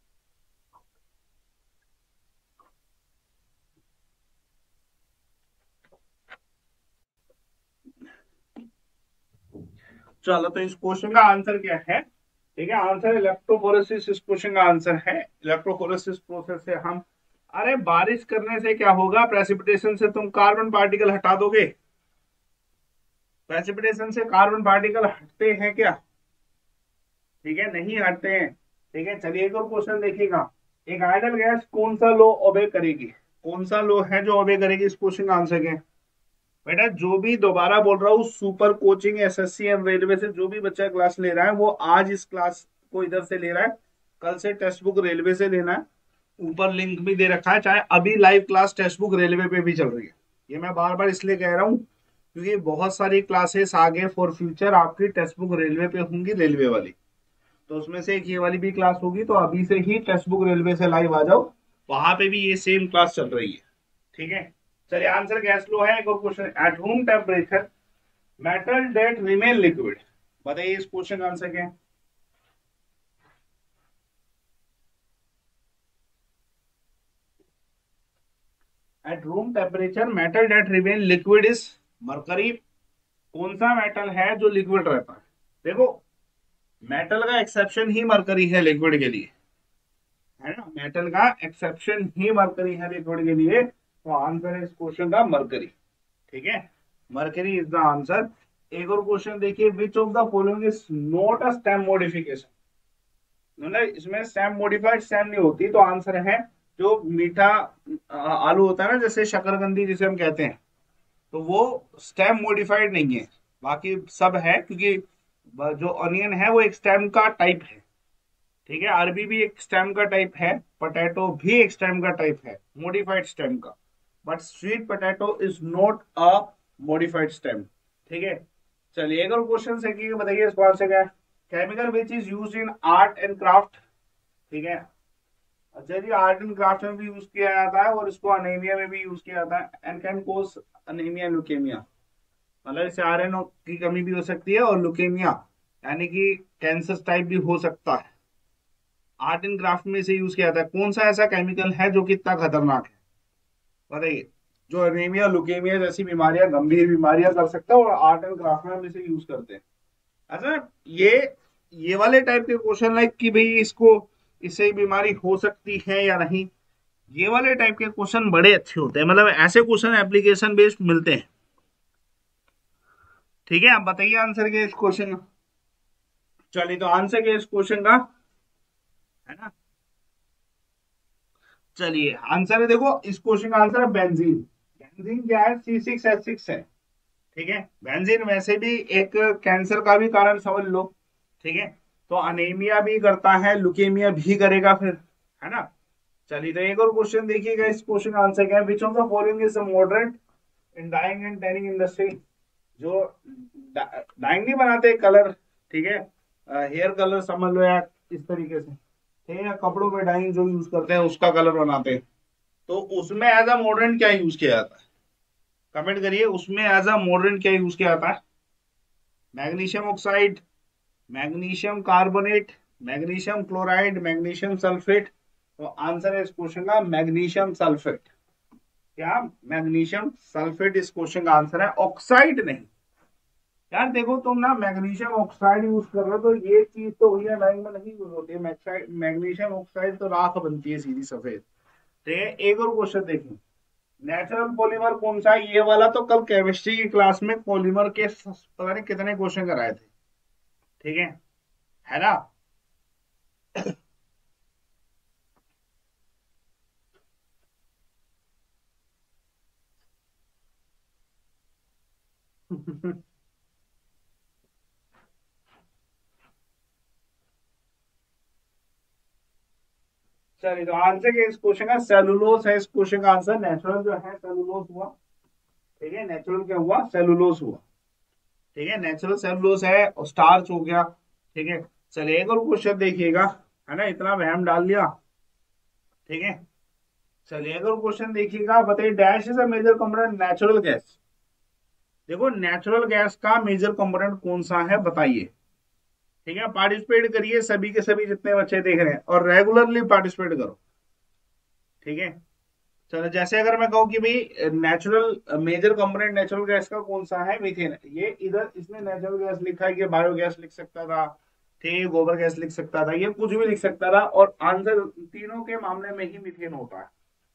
A: चलो, तो इस क्वेश्चन का आंसर क्या है? ठीक है, आंसर इलेक्ट्रोफोरेसिस, इस क्वेश्चन का आंसर है इलेक्ट्रोफोरेसिस प्रोसेस से हम, अरे बारिश करने से क्या होगा? प्रेसिपिटेशन से तुम कार्बन पार्टिकल हटा दोगे? प्रेसिपिटेशन से कार्बन पार्टिकल हटते हैं क्या? ठीक है, नहीं हटते हैं, ठीक है। चलिए एक और क्वेश्चन देखिएगा, एक आइडल गैस कौन सा लॉ ओबे करेगी? कौन सा लॉ है जो ओबे करेगी? इस क्वेश्चन का आंसर क्या है बेटा? जो भी, दोबारा बोल रहा हूँ, super coaching SSC and railway से जो भी बच्चा क्लास ले रहा है, वो आज इस क्लास को इधर से ले रहा है, कल से टेक्स्ट बुक रेलवे से लेना है। ऊपर लिंक भी दे रखा है, चाहे अभी live class text book railway पे भी चल रही है। ये मैं बार बार इसलिए कह रहा हूँ क्योंकि बहुत सारी क्लासेस आगे फॉर फ्यूचर आपकी टेक्स्ट बुक रेलवे पे होंगी, रेलवे वाली, तो उसमें से एक ये वाली भी क्लास होगी, तो अभी से ही टेक्स्ट बुक रेलवे से लाइव आ जाओ, वहां पे भी ये सेम क्लास चल रही है, ठीक है। चलिए आंसर गैस लो है। एक और question, at room temperature metal that remain liquid, बताइए इस क्वेश्चन का आंसर क्या है? At room temperature metal that remain liquid is mercury. कौन सा मेटल है जो लिक्विड रहता है? देखो, मेटल का एक्सेप्शन ही मरकरी है लिक्विड के लिए, है ना, मेटल का एक्सेप्शन ही मरकरी है लिक्विड के लिए, तो आंसर है इस क्वेश्चन का मरकरी। ठीक है, मरकरी इज द आंसर। एक और क्वेश्चन देखिए, which of the following is not a stem modification. मतलब इसमें स्टेम मॉडिफाइड स्टेम नहीं होती, तो आंसर है जो मीठा आ, आलू होता है ना, जैसे शकरकंदी जिसे हम कहते हैं, तो वो स्टेम मॉडिफाइड नहीं है, बाकी सब है, क्योंकि जो ऑनियन है वो एक स्टेम का टाइप है। ठीक है, अरबी भी एक स्टेम का टाइप है, पोटैटो भी एक स्टेम का टाइप है, मॉडिफाइड स्टेम का, but sweet potato is not a modified stem. ठीक है, चलिए एक और क्वेश्चन देखिए, बताइए इसको आंसर क्या है। Chemical which is use in art and craft. ठीक है, अच्छा जी, आर्ट एंड क्राफ्ट में भी यूज किया जाता है और इसको अनेमिया में भी यूज किया जाता है, and can cause anaemia leukaemia. मतलब इससे आयरन की कमी भी हो सकती है और लुकेमिया यानी कि कैंसर टाइप भी हो सकता है। आर्ट एंड क्राफ्ट में इसे यूज किया जाता है। कौन सा ऐसा केमिकल है जो कि इतना खतरनाक है, बताइए, जो अनेमिया लुकेमिया जैसी बीमारियां, गंभीर बीमारियां कर सकता है, और आर्ट एंड क्राफ्ट में हम इसे यूज करते हैं। अच्छा, ये ये वाले टाइप के क्वेश्चन, लाइक कि भाई इसको, इससे बीमारी हो सकती है या नहीं, ये वाले टाइप के क्वेश्चन बड़े अच्छे होते हैं, मतलब ऐसे क्वेश्चन एप्लीकेशन बेस्ड मिलते हैं। ठीक है, आप बताइए आंसर के इस क्वेश्चन का। चलिए, तो आंसर के इस क्वेश्चन का, है ना, चलिए आंसर है, देखो इस क्वेश्चन का आंसर है बेंजीन। बेंजीन क्या है? सी सिक्स एच सिक्स है। ठीक है, बेंजीन वैसे भी एक कैंसर का भी कारण समझ लो। ठीक है, तो अनेमिया भी करता है, लुकेमिया भी करेगा फिर, है ना। चलिए, तो एक और क्वेश्चन देखिएगा, इस क्वेश्चन का आंसर क्या है। Which of the following is mordant in dyeing and tanning industry. जो डाइंग नहीं बनाते कलर, ठीक है, हेयर कलर समझ लो, या इस तरीके से, ठीक है, या कपड़ों पे डाइंग जो यूज करते हैं उसका कलर बनाते हैं, तो उसमें एज अ मॉडर्न क्या यूज किया जाता है? कमेंट करिए, उसमें एज अ मॉडर्न क्या यूज किया जाता है। Magnesium oxide, magnesium carbonate, magnesium chloride, magnesium sulphate. तो आंसर है इस क्वेश्चन का मैग्नीशियम सल्फेट। क्या? मैग्नीशियम सल्फेट इस क्वेश्चन का आंसर है, ऑक्साइड नहीं। यार देखो, तुम ना मैग्नीशियम ऑक्साइड यूज कर रहे हो, तो ये चीज तो भैया लाइन में नहीं यूज होती है। मैग्नीशियम ऑक्साइड तो राख बनती है सीधी सफेद। ठीक है, एक और क्वेश्चन देखिए, नेचुरल पॉलीमर कौन सा है? ये वाला तो कल केमिस्ट्री की क्लास में पॉलीमर के पता नहीं कितने क्वेश्चन कराए थे। ठीक है है ना। चलिए, तो आंसर के इस क्वेश्चन का सेलुलोस है, इस क्वेश्चन का आंसर नेचुरल जो है सेलुलोस हुआ। ठीक है, नेचुरल क्या हुआ? सेलुलोस हुआ। ठीक है, नेचुरल सेलुलोस है, और स्टार्च हो गया। ठीक है, चलिए एक और क्वेश्चन देखिएगा, है ना, इतना वहम डाल दिया। ठीक है, चलिए एक और क्वेश्चन देखिएगा, बताइए, dash is a major component natural gas. देखो, नेचुरल गैस का मेजर कंपोनेंट कौन सा है, बताइए। ठीक है, पार्टिसिपेट करिए सभी के सभी जितने बच्चे देख रहे हैं, और रेगुलरली पार्टिसिपेट करो। ठीक है, चलो, जैसे अगर मैं कहूँ कि भाई natural major component natural gas का कौन सा है, मीथेन। ये इधर इसने नेचुरल गैस लिखा है कि बायोगैस लिख सकता था, ठीक है, गोबर गैस लिख सकता था, ये कुछ भी लिख सकता था, और आंसर तीनों के मामले में ही मीथेन होता है।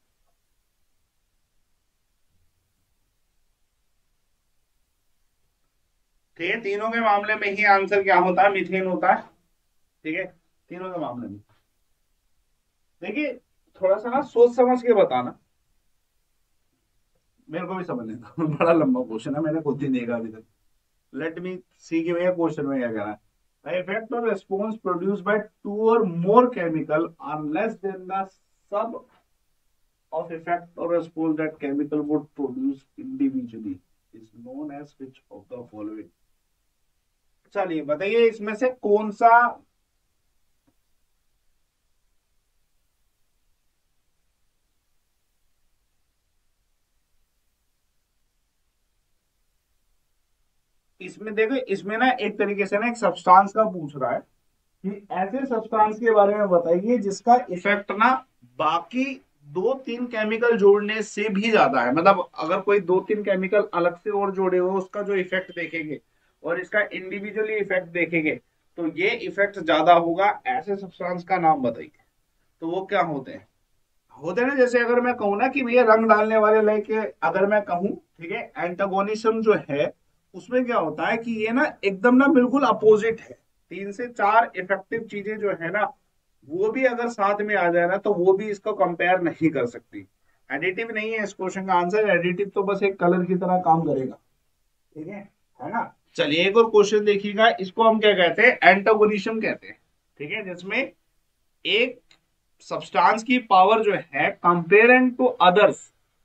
A: ठीक है, तीनों के मामले में ही आंसर क्या होता है? मीथेन होता है। ठीक है, तीनों के मामले में। देखिए, थोड़ा सा ना सोच समझ के बताना, मेरे को भी समझ नहीं था। बड़ा लंबा क्वेश्चन है, मैंने खुद ही देखा अभी तक। लेट मी सी के भैया क्वेश्चन में क्या कह रहा है। The effect or response produced by two or more chemical are less than the sum of effect or response that chemical would produce individually is known as which of the following। चलिए बताइए, इसमें से कौन सा, इसमें देखो, इसमें ना एक तरीके से ना एक सब्सटेंस का पूछ रहा है कि ऐसे सब्सटेंस के बारे में बताइए जिसका इफेक्ट ना बाकी दो तीन केमिकल जोड़ने से भी ज्यादा है। मतलब अगर कोई दो तीन केमिकल अलग से और जोड़े हो उसका जो इफेक्ट देखेंगे और इसका इंडिविजुअली इफेक्ट देखेंगे तो ये इफेक्ट ज्यादा होगा। ऐसे सब्सटेंस का नाम बताइए। तो वो क्या होते हैं? होते हैं ना, जैसे अगर मैं कहूँ ना कि भैया रंग डालने वाले लेके अगर मैं कहूँ, ठीक है, एंटागोनिज्म जो है उसमें क्या होता है कि ये ना एकदम ना बिल्कुल अपोजिट है। तीन से चार इफेक्टिव चीजें जो है ना वो भी अगर साथ में आ जाए ना तो वो भी इसको कंपेयर नहीं कर सकती। एडिटिव नहीं है इस क्वेश्चन का आंसर। एडिटिव तो बस एक कलर की तरह काम करेगा, ठीक है है ना। चलिए एक और क्वेश्चन देखिएगा। इसको हम क्या कहते हैं? एंटागोनिज्म कहते हैं, ठीक है, जिसमें एक सब्सटेंस की पावर जो है कंपेयरिंग टू अदर्स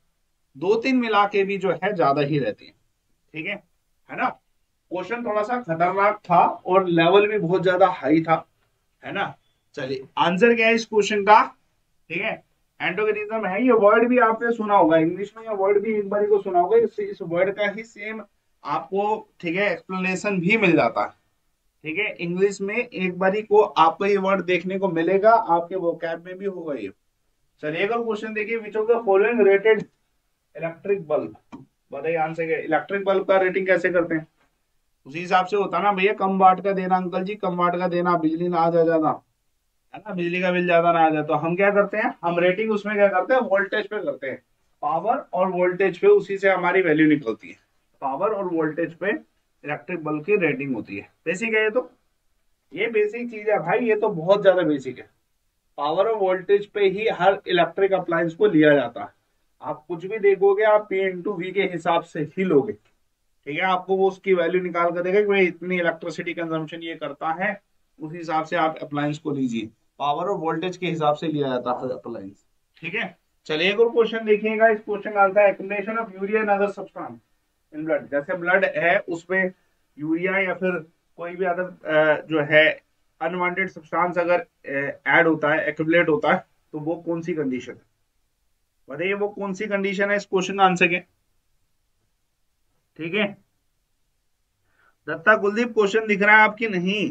A: दो तीन मिला के भी जो है ज्यादा ही रहती है, ठीक है है ना। क्वेश्चन थोड़ा सा खतरनाक था और लेवल भी बहुत ज्यादा हाई था, है ना। चलिए आंसर क्या है इस क्वेश्चन का? ठीक है, एंटोगोनिज्म है। ये वर्ड भी आपने सुना होगा इंग्लिश में, ये वर्ड भी एक बार को सुना होगा। इस, इस वर्ड का ही सेम आपको, ठीक है, एक्सप्लेनेशन भी मिल जाता है, ठीक है, इंग्लिश में एक बारी को आपको ये वर्ड देखने को मिलेगा, आपके वोकैब में भी होगा ये। चलिए एक और क्वेश्चन देखिए। Which of the following rated electric bulb, बताइए आंसर क्या? इलेक्ट्रिक बल्ब का रेटिंग कैसे करते हैं? उसी हिसाब से होता ना भैया, कम वाट का देना अंकल जी, कम वाट का देना, बिजली ना आ जा ज्यादा, है ना, बिजली का बिल ज्यादा ना आ जाए। तो हम क्या करते हैं? हम रेटिंग उसमें क्या करते हैं? वोल्टेज पे करते हैं। पावर और वोल्टेज पे, उसी से हमारी वैल्यू निकलती है। पावर और वोल्टेज पे इलेक्ट्रिक बल्ब की रेटिंग होती है। बेसिक है ये तो, ये बेसिक चीज है भाई, ये तो बहुत ज्यादा बेसिक है। पावर और वोल्टेज पे ही हर इलेक्ट्रिक अप्लायंस को लिया जाता है। आप कुछ भी देखोगे आप पी इंटू वी के हिसाब से ही लोगे, ठीक है। आपको वो उसकी वैल्यू निकाल कर देगा कि भाई इतनी इलेक्ट्रिसिटी कंजम्पशन ये करता है, उस हिसाब से आप अप्लायंस को लीजिए। पावर और वोल्टेज के हिसाब से लिया जाता है अप्लायंस, ठीक है। चलिए एक और क्वेश्चन देखिएगा। इस क्वेश्चन का answer accumulation of urea and other substance in blood. जैसे ब्लड है उसमें यूरिया या फिर कोई भी अदर जो है अनवांटेड सब्सटेंस अगर ऐड होता है, एक्युमुलेट होता है, तो वो कौन सी कंडीशन है? बताइए वो कौन सी कंडीशन है इस क्वेश्चन का आंसर के, ठीक है। दत्ता कुलदीप क्वेश्चन दिख रहा है आपकी? नहीं।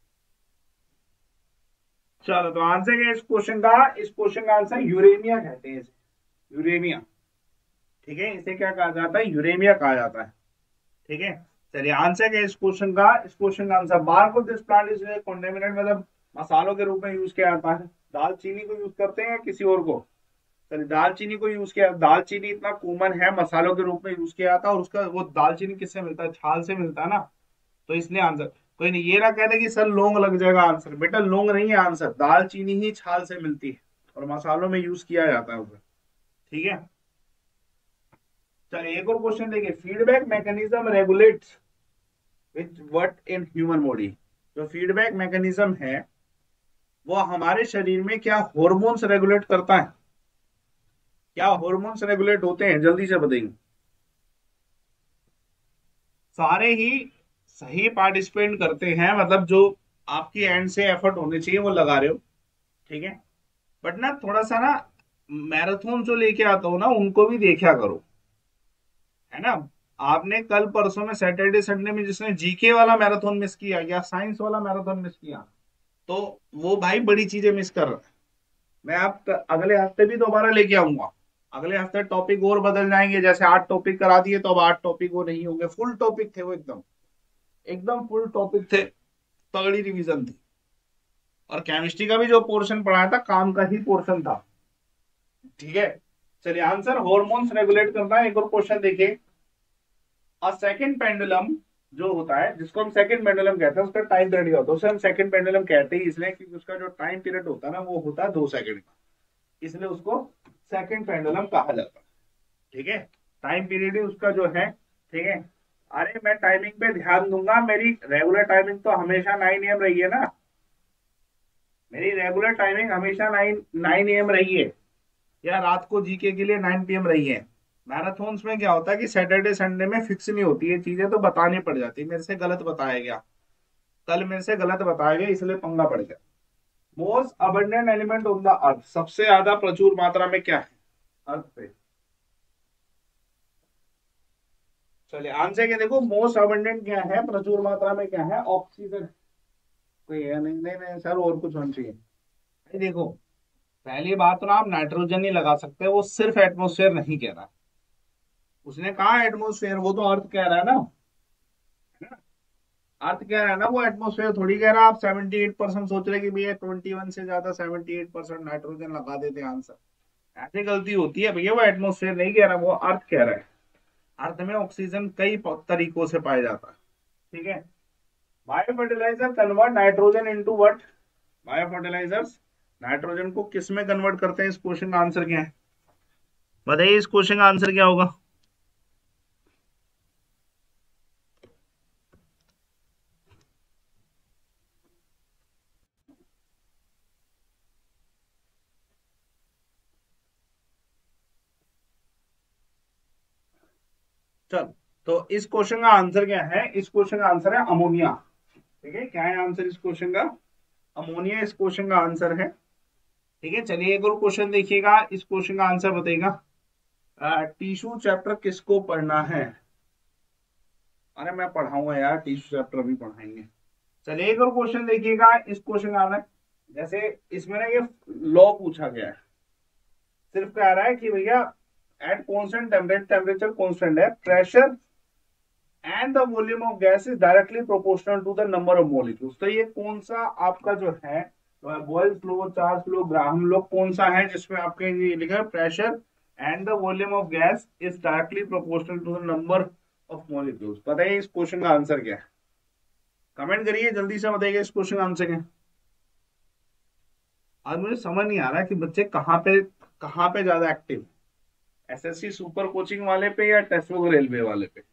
A: चलो तो आंसर क्या है इस क्वेश्चन का? इस क्वेश्चन का आंसर यूरेमिया कहते हैं इसे, यूरेमिया, ठीक है। इसे क्या कहा जाता है? यूरेमिया कहा जाता है, ठीक है। चलिए आंसर क्या है इस क्वेश्चन का? इस क्वेश्चन का answer bark of this plant is contaminant, मतलब मसालों के रूप में यूज किया जाता है। दालचीनी को यूज करते हैं या किसी और को? चलिए दालचीनी को यूज किया। दालचीनी इतना कॉमन है, मसालों के रूप में यूज किया जाता है। और उसका वो दालचीनी किससे मिलता है? छाल से मिलता है ना। तो इसलिए आंसर कोई नहीं, ये ना कहते कि सर लौंग लग जाएगा आंसर। बेटा लौंग नहीं है आंसर, दालचीनी ही छाल से मिलती है और मसालों में यूज किया जाता है उसे, ठीक है। चलिए एक और क्वेश्चन देखिए। Feedback mechanism regulates which what in human body. जो फीडबैक मैकेनिज्म है वो हमारे शरीर में क्या हॉर्मोन्स रेगुलेट करता है? क्या हॉर्मोन्स रेगुलेट होते हैं? जल्दी से बताइए। सारे ही सही पार्टिसिपेट करते हैं, मतलब जो आपकी एंड से एफर्ट होने चाहिए वो लगा रहे हो, ठीक है। बट ना थोड़ा सा ना मैराथन जो लेके आता हो ना उनको भी देखा करो, है ना। आपने कल परसों में सैटरडे संडे में जिसने जीके वाला मैराथन मिस किया या साइंस वाला मैराथन मिस किया, तो वो भाई बड़ी चीजें मिस कर रहा है। मैं आप अगले हफ्ते भी दोबारा लेके आऊंगा। अगले हफ्ते टॉपिक और बदल जाएंगे। जैसे आठ टॉपिक करा दिए तो अब आठ टॉपिक वो नहीं होंगे, फुल टॉपिक थे वो, एकदम एकदम फुल टॉपिक थे, तगड़ी रिवीजन थी। और केमिस्ट्री का भी जो पोर्शन पढ़ाया था काम का ही पोर्शन था, ठीक है। चलिए आंसर हार्मोन्स रेगुलेट करता है। एक और क्वेश्चन देखिए। अ सेकंड पेंडुलम जो होता है, जिसको हम सेकंड पेंडुलम कहते हैं, उसका टाइम पीरियड क्या होता है? उसे हम सेकंड पेंडुलम कहते हैं इसलिए क्योंकि उसका जो टाइम पीरियड होता है ना वो होता है दो सेकंड का, इसलिए उसको सेकंड पेंडुलम कहा जाता है, ठीक है। टाइम पीरियड ही उसका जो है, ठीक है। अरे मैं टाइमिंग पे ध्यान दूंगा, मेरी रेगुलर टाइमिंग तो हमेशा नाइन ए एम रही है ना। मेरी रेगुलर टाइमिंग हमेशा नाइन नाइन ए एम रही है, या रात को जीके के लिए नाइन पी एम रही है। मैराथन्स में क्या होता है कि सैटरडे संडे में फिक्स नहीं होती है चीजें, तो बतानी पड़ जाती है। मेरे से गलत बताया गया, कल मेरे से गलत बताया गया, इसलिए पंगा पड़ गया। Most abundant element on the earth, सबसे ज्यादा प्रचुर मात्रा में क्या है अर्थ पे? चलिए आंसर क्या देखो। मोस्ट अबंडेंट क्या है, प्रचुर मात्रा में क्या है? ऑक्सीजन। कोई है नहीं, नहीं नहीं सर और कुछ होना चाहिए। देखो पहली बात तो ना आप नाइट्रोजन नहीं लगा सकते, वो सिर्फ एटमोस्फेयर नहीं कह रहा, उसने कहा एटमोस्फेयर, वो तो अर्थ कह रहा है ना, है ना? अर्थ कह रहा है ना, वो एटमोस्फेयर थोड़ी कह रहा है। आप सेवेंटी एट परसेंट सोच रहे कि भैया ट्वेंटी वन से ज्यादा सेवेंटी एट परसेंट नाइट्रोजन लगा देते हैं आंसर, ऐसे गलती होती है भैया। वो एटमोस्फेयर नहीं कह रहा, वो अर्थ कह रहा है। अर्थ में ऑक्सीजन कई प- तरीकों से पाया जाता है, ठीक है। Bio fertiliser convert nitrogen into what? Bio fertilisers nitrogen को किस में कन्वर्ट करते हैं? इस क्वेश्चन का आंसर क्या है बताइए, इस क्वेश्चन का आंसर क्या होगा? चल, तो इस क्वेश्चन का आंसर क्या है? इस क्वेश्चन का आंसर है अमोनिया, ठीक है। क्या है आंसर इस क्वेश्चन का? अमोनिया इस क्वेश्चन का आंसर है, ठीक है। चलिए एक और क्वेश्चन देखिएगा, इस क्वेश्चन का आंसर बताइएगा। टिश्यू चैप्टर किसको पढ़ना है? अरे मैं पढ़ाऊंगा यार, टिश्यू चैप्टर भी पढ़ाएंगे। चलिए एक और क्वेश्चन देखिएगा, इस क्वेश्चन का आना है, जैसे इसमें ना ये लॉ पूछा गया है, सिर्फ कह रहा है कि भैया at constant temperature, temperature constant है, pressure and the volume of gas is directly proportional to the number of molecules. तो ये कौन सा आपका जो है Boyle's law, Charles law, Graham law, कौन सा है जिसमें आपके ये लिखा है pressure and the volume of gas is directly proportional to the number of molecules? बताइए इस क्वेश्चन का आंसर क्या है? कमेंट करिए जल्दी से, बताइए इस क्वेश्चन का आंसर क्या है। आज मुझे समझ नहीं आ रहा कि बच्चे कहाँ पे कहाँ पे ज्यादा एक्टिव, एसएससी सुपर कोचिंग वाले पे या टेस्ट बुक रेलवे वाले पे?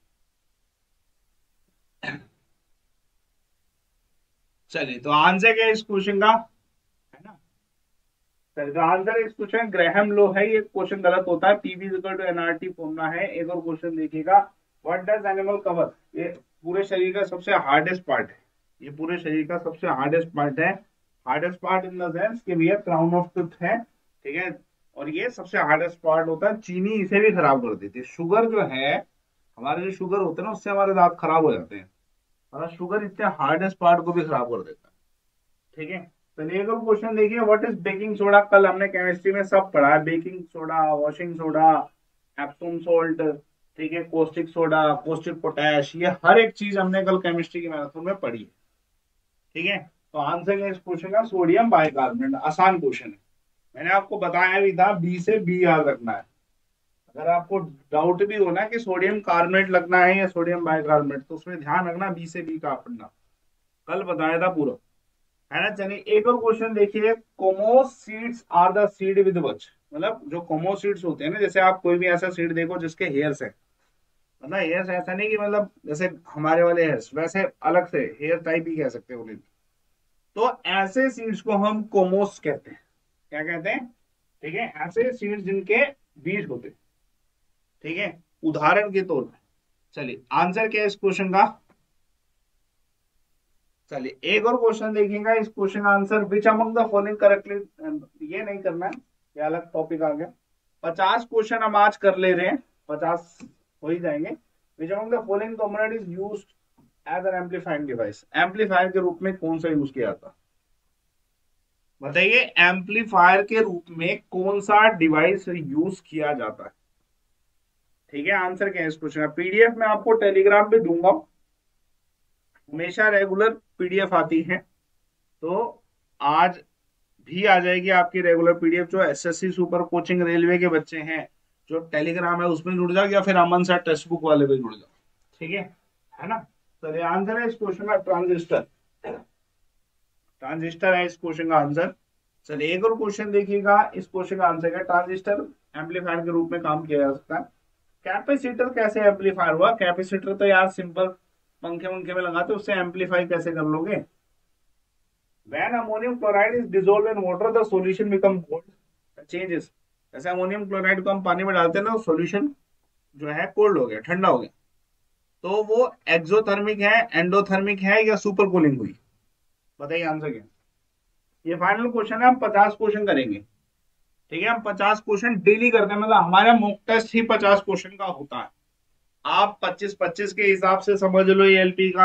A: चलिए तो आंसर क्या है इस क्वेश्चन का, है ना? चलिए तो आंसर इस क्वेश्चन ग्राहम लो है, ये क्वेश्चन गलत होता है, PV equal to NRT formula है। एक और क्वेश्चन देखिएगा, व्हाट डज एनिमल कवर? ये पूरे शरीर का सबसे हार्डेस्ट पार्ट है, ये पूरे शरीर का सबसे हार्डेस्ट पार्ट है। Hardest part in the sense कि भैया क्राउन ऑफ ट्रूथ है, ठीक है। और ये सबसे हार्डेस्ट पार्ट होता है, चीनी इसे भी खराब कर देती है। शुगर जो है, हमारे जो शुगर होते हैं ना, उससे हमारे दांत खराब हो जाते हैं, और शुगर इतने हार्डेस्ट पार्ट को भी खराब कर देता है, ठीक है। चलिए एक और क्वेश्चन देखिए, व्हाट इज बेकिंग सोडा? कल हमने केमिस्ट्री में सब पढ़ा है, baking soda, washing soda, Epsom salt, ठीक है, कोस्टिक सोडा, कोस्टिक पोटैश, ये हर एक चीज हमने कल केमिस्ट्री की मैराथन में पढ़ी है, ठीक है। तो आंसर है इस क्वेश्चन का सोडियम बाइकार्बोनेट। आसान क्वेश्चन है, मैंने आपको बताया भी था, बी से बी याद रखना है। अगर आपको डाउट भी हो ना कि सोडियम कार्बोनेट लगना है या सोडियम बाइकार्बोनेट, तो उसमें ध्यान रखना बी से बी का पढ़ना, कल बताया था पूरा, है ना। चलिए एक और क्वेश्चन देखिए, comose seeds are the seed with which? मतलब जो कोमोस सीड्स होते हैं ना, जैसे आप कोई भी ऐसा सीड देखो जिसके हेयर्स है, मतलब हेयर्स ऐसा नहीं कि मतलब जैसे हमारे वाले हेयर्स, वैसे अलग से हेयर टाइप ही कह सकते हो उन्हें, तो ऐसे सीड्स को हम कोमोस कहते हैं। क्या कहते हैं? ठीक है, ऐसे सीड्स जिनके बीज होते हैं, ठीक है, उदाहरण के तौर पर। चलिए आंसर क्या है इस क्वेश्चन का? चलिए एक और क्वेश्चन देखिएगा, इस क्वेश्चन का answer which among the following correctly, ये नहीं करना है, ये अलग टॉपिक आ गया। पचास क्वेश्चन हम आज कर ले रहे हैं, पचास हो ही जाएंगे। Which among the following component is used as an amplifying device? Amplifier के रूप में कौन सा यूज किया जाता? बताइए, एम्पलीफायर के रूप में कौन सा डिवाइस यूज किया जाता है? ठीक है, आंसर क्या है इस क्वेश्चन का? पीडीएफ में आपको टेलीग्राम पे दूंगा, हमेशा रेगुलर पीडीएफ आती है, तो आज भी आ जाएगी आपकी रेगुलर पीडीएफ। जो एसएससी सुपर कोचिंग रेलवे के बच्चे हैं, जो टेलीग्राम है उसमें जुड़ जाओ, या फिर अमन सर टेक्स्ट बुक वाले पे जुड़ जाओ, ठीक है है ना। चलिए आंसर है इस क्वेश्चन का ट्रांजिस्टर, ट्रांजिस्टर है इस क्वेश्चन का आंसर। चलिए एक और क्वेश्चन देखिएगा, इस क्वेश्चन का आंसर है ट्रांजिस्टर एम्पलीफायर के रूप में काम किया जा सकता है। कैपेसिटर कैसे एम्पलीफायर हुआ? कैपेसिटर तो यार सिंपल पंखे पंखे में लगाते, उससे एम्पलीफाई कैसे कर लोगे? When ammonium chloride is dissolved in water, the solution become cold. Changes. जैसे अमोनियम क्लोराइड को हम पानी में डालते हैं ना, सॉल्यूशन जो है कोल्ड हो गया, ठंडा हो गया, तो वो एक्सोथर्मिक है, एंडोथर्मिक है, या सुपर कूलिंग हुई? बताइए आंसर क्या? ये फाइनल क्वेश्चन है, हम पचास क्वेश्चन करेंगे, ठीक है। हम पचास क्वेश्चन डेली करते हैं, मतलब हमारा मॉक टेस्ट ही पचास क्वेश्चन का होता है। आप पच्चीस पच्चीस के हिसाब से समझ लो ये एलपी का,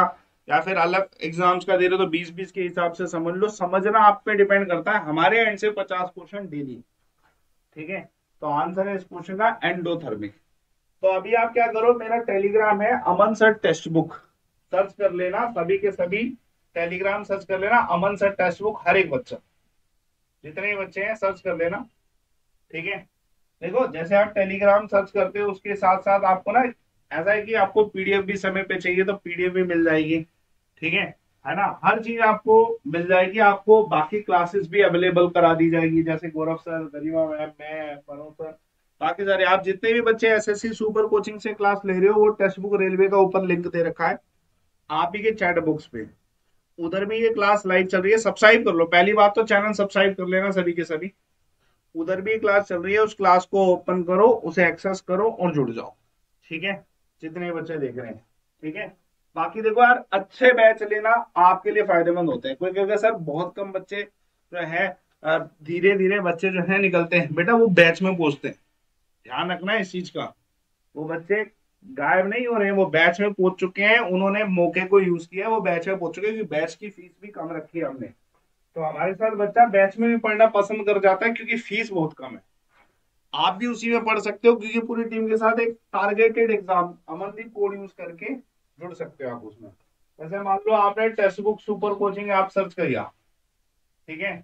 A: या फिर अलग एग्जाम्स का दे रहे हो तो बीस बीस के हिसाब से समझ लो। समझना आप पे डिपेंड करता है। हमारे एंड से पचास क्वेश्चन डेली, ठीक है। तो आंसर है इस क्वेश्चन का एंडोथर्मिक। तो अभी आप क्या करो, मेरा टेलीग्राम है Aman sir text book, search कर लेना सभी के सभी, टेलीग्राम सर्च कर लेना अमन सर टेक्स्ट बुक, हर एक बच्चा, जितने भी बच्चे हैं सर्च कर लेना, ठीक है। देखो जैसे आप टेलीग्राम सर्च करते हो उसके साथ साथ आपको ना ऐसा है कि आपको पीडीएफ भी समय पे चाहिए तो पीडीएफ भी मिल जाएगी, ठीक है है ना। हर चीज आपको मिल जाएगी, आपको बाकी क्लासेस भी अवेलेबल करा दी जाएगी, जैसे गौरव सर, गरिमा मैम, मैं, मनोज सर, बाकी सारे आप जितने भी बच्चे एसएससी सुपर कोचिंग से क्लास ले रहे हो, वो टेक्स्ट बुक रेलवे का ऊपर लिंक दे रखा है आप ही के चैट बॉक्स पे, उधर भी ये क्लास लाइव चल रही है। सब्सक्राइब कर लो, पहली बात तो चैनल सब्सक्राइब कर लेना सभी के सभी। उधर भी क्लास चल रही है, उस क्लास को ओपन करो, उसे एक्सेस करो और जुड़ जाओ, ठीक है, जितने बच्चे देख रहे हैं, ठीक है। बाकी देखो यार, अच्छे बैच लेना आपके लिए फायदेमंद होते हैं। कोई कहेगा सर बहुत कम बच्चे जो है, धीरे धीरे बच्चे जो है निकलते हैं, बेटा वो बैच में पहुंचते हैं, ध्यान रखना है इस चीज का। वो बच्चे गायब नहीं हो रहे हैं, वो बैच में पहुंच चुके हैं, उन्होंने मौके को यूज किया, वो बैच में पहुंच चुके हैं, क्योंकि बैच की फीस भी कम रखी है हमने। तो हमारे साथ बच्चा बैच में भी पढ़ना पसंद कर जाता है क्योंकि फीस बहुत कम है। आप भी उसी में पढ़ सकते हो, क्योंकि पूरी टीम के साथ एक targeted exam Amandeep code use करके जुड़ सकते हो आप उसमें। जैसे मान लो आपने टेक्स्ट बुक सुपर कोचिंग आप सर्च किया, ठीक है,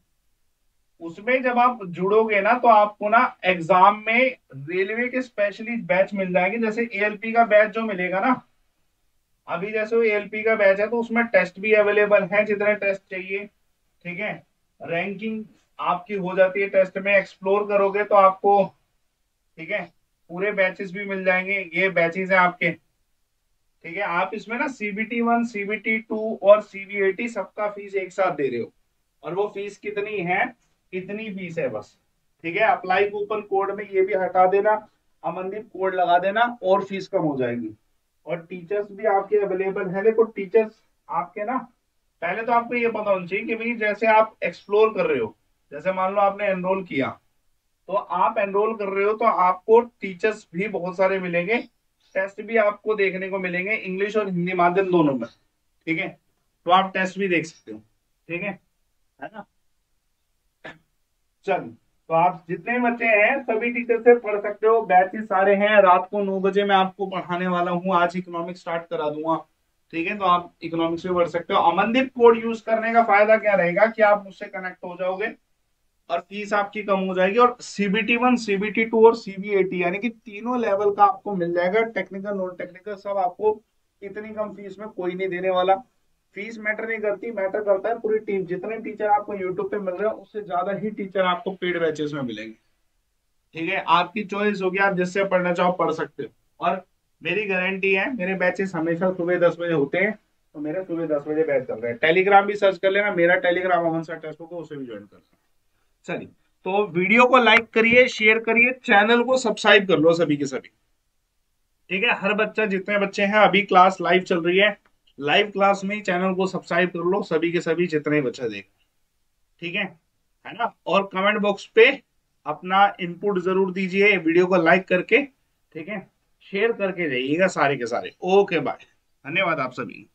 A: उसमें जब आप जुड़ोगे ना तो आपको ना एग्जाम में रेलवे के स्पेशली बैच मिल जाएंगे। जैसे एएलपी का बैच जो मिलेगा ना, अभी जैसे वो एएलपी का बैच है तो उसमें टेस्ट भी अवेलेबल है, जितने टेस्ट चाहिए, ठीक है। रैंकिंग आपकी हो जाती है टेस्ट में, एक्सप्लोर करोगे तो आपको, ठीक है, पूरे बैचेस भी मिल जाएंगे। ये बैचेस हैं आपके, ठीक है। आप इसमें ना सीबीटी वन, सीबीटी टू और सीबीएटी सबका फीस एक साथ दे रहे हो, और वो फीस कितनी है, इतनी फीस है बस, ठीक है। अप्लाई कूपन कोड में ये भी हटा देना, अमनदीप कोड लगा देना और फीस कम हो जाएगी। और टीचर्स भी आपके अवेलेबल है। देखो टीचर्स आपके ना, पहले तो आपको ये पता होना चाहिए कि भाई जैसे आप एक्सप्लोर कर रहे हो, जैसे मान लो आपने एनरोल किया, तो आप एनरोल कर रहे हो तो आपको टीचर्स भी बहुत सारे मिलेंगे, टेस्ट भी आपको देखने को मिलेंगे इंग्लिश और हिंदी माध्यम दोनों में, ठीक है। तो आप टेस्ट भी देख सकते हो, ठीक है है ना। चल, तो आप जितने बच्चे हैं सभी टीचर से पढ़ सकते हो, बैचेस सारे हैं। रात को नौ बजे मैं आपको पढ़ाने वाला हूँ, आज इकोनॉमिक्स स्टार्ट करा दूंगा, ठीक है। तो आप इकोनॉमिक्स में पढ़ सकते हो। अमनदीप कोड यूज करने का फायदा क्या रहेगा कि आप मुझसे कनेक्ट हो जाओगे और फीस आपकी कम हो जाएगी। और सीबीटी वन, सीबीटी टू और सीबीएटी यानी कि तीनों लेवल का आपको मिल जाएगा, टेक्निकल नॉन टेक्निकल सब आपको इतनी कम फीस में कोई नहीं देने वाला। फीस मैटर नहीं करती, मैटर करता है पूरी टीम। जितने टीचर आपको यूट्यूब पे मिल रहे हैं उससे ज्यादा ही टीचर आपको पेड बैचेस में मिलेंगे, ठीक है। आपकी चॉइस होगी, आप जिससे पढ़ना चाहो पढ़ सकते हो। और मेरी गारंटी है, मेरे बैचेस हमेशा सुबह दस बजे होते हैं, तो मेरे सुबह दस बजे बैच चल रहे हैं। टेलीग्राम भी सर्च कर लेना, मेरा Telegram Aman sir test book, उसे भी ज्वाइन कर लेना। चलिए, तो वीडियो को लाइक करिए, शेयर करिए, चैनल को सब्सक्राइब कर लो सभी के सभी, ठीक है। हर बच्चा, जितने बच्चे हैं, अभी क्लास लाइव चल रही है, लाइव क्लास में ही चैनल को सब्सक्राइब कर लो सभी के सभी, जितने बच्चे देख, ठीक है है ना। और कमेंट बॉक्स पे अपना इनपुट जरूर दीजिए वीडियो को लाइक करके, ठीक है। शेयर करके जाइएगा सारे के सारे। ओके बाय, धन्यवाद आप सभी।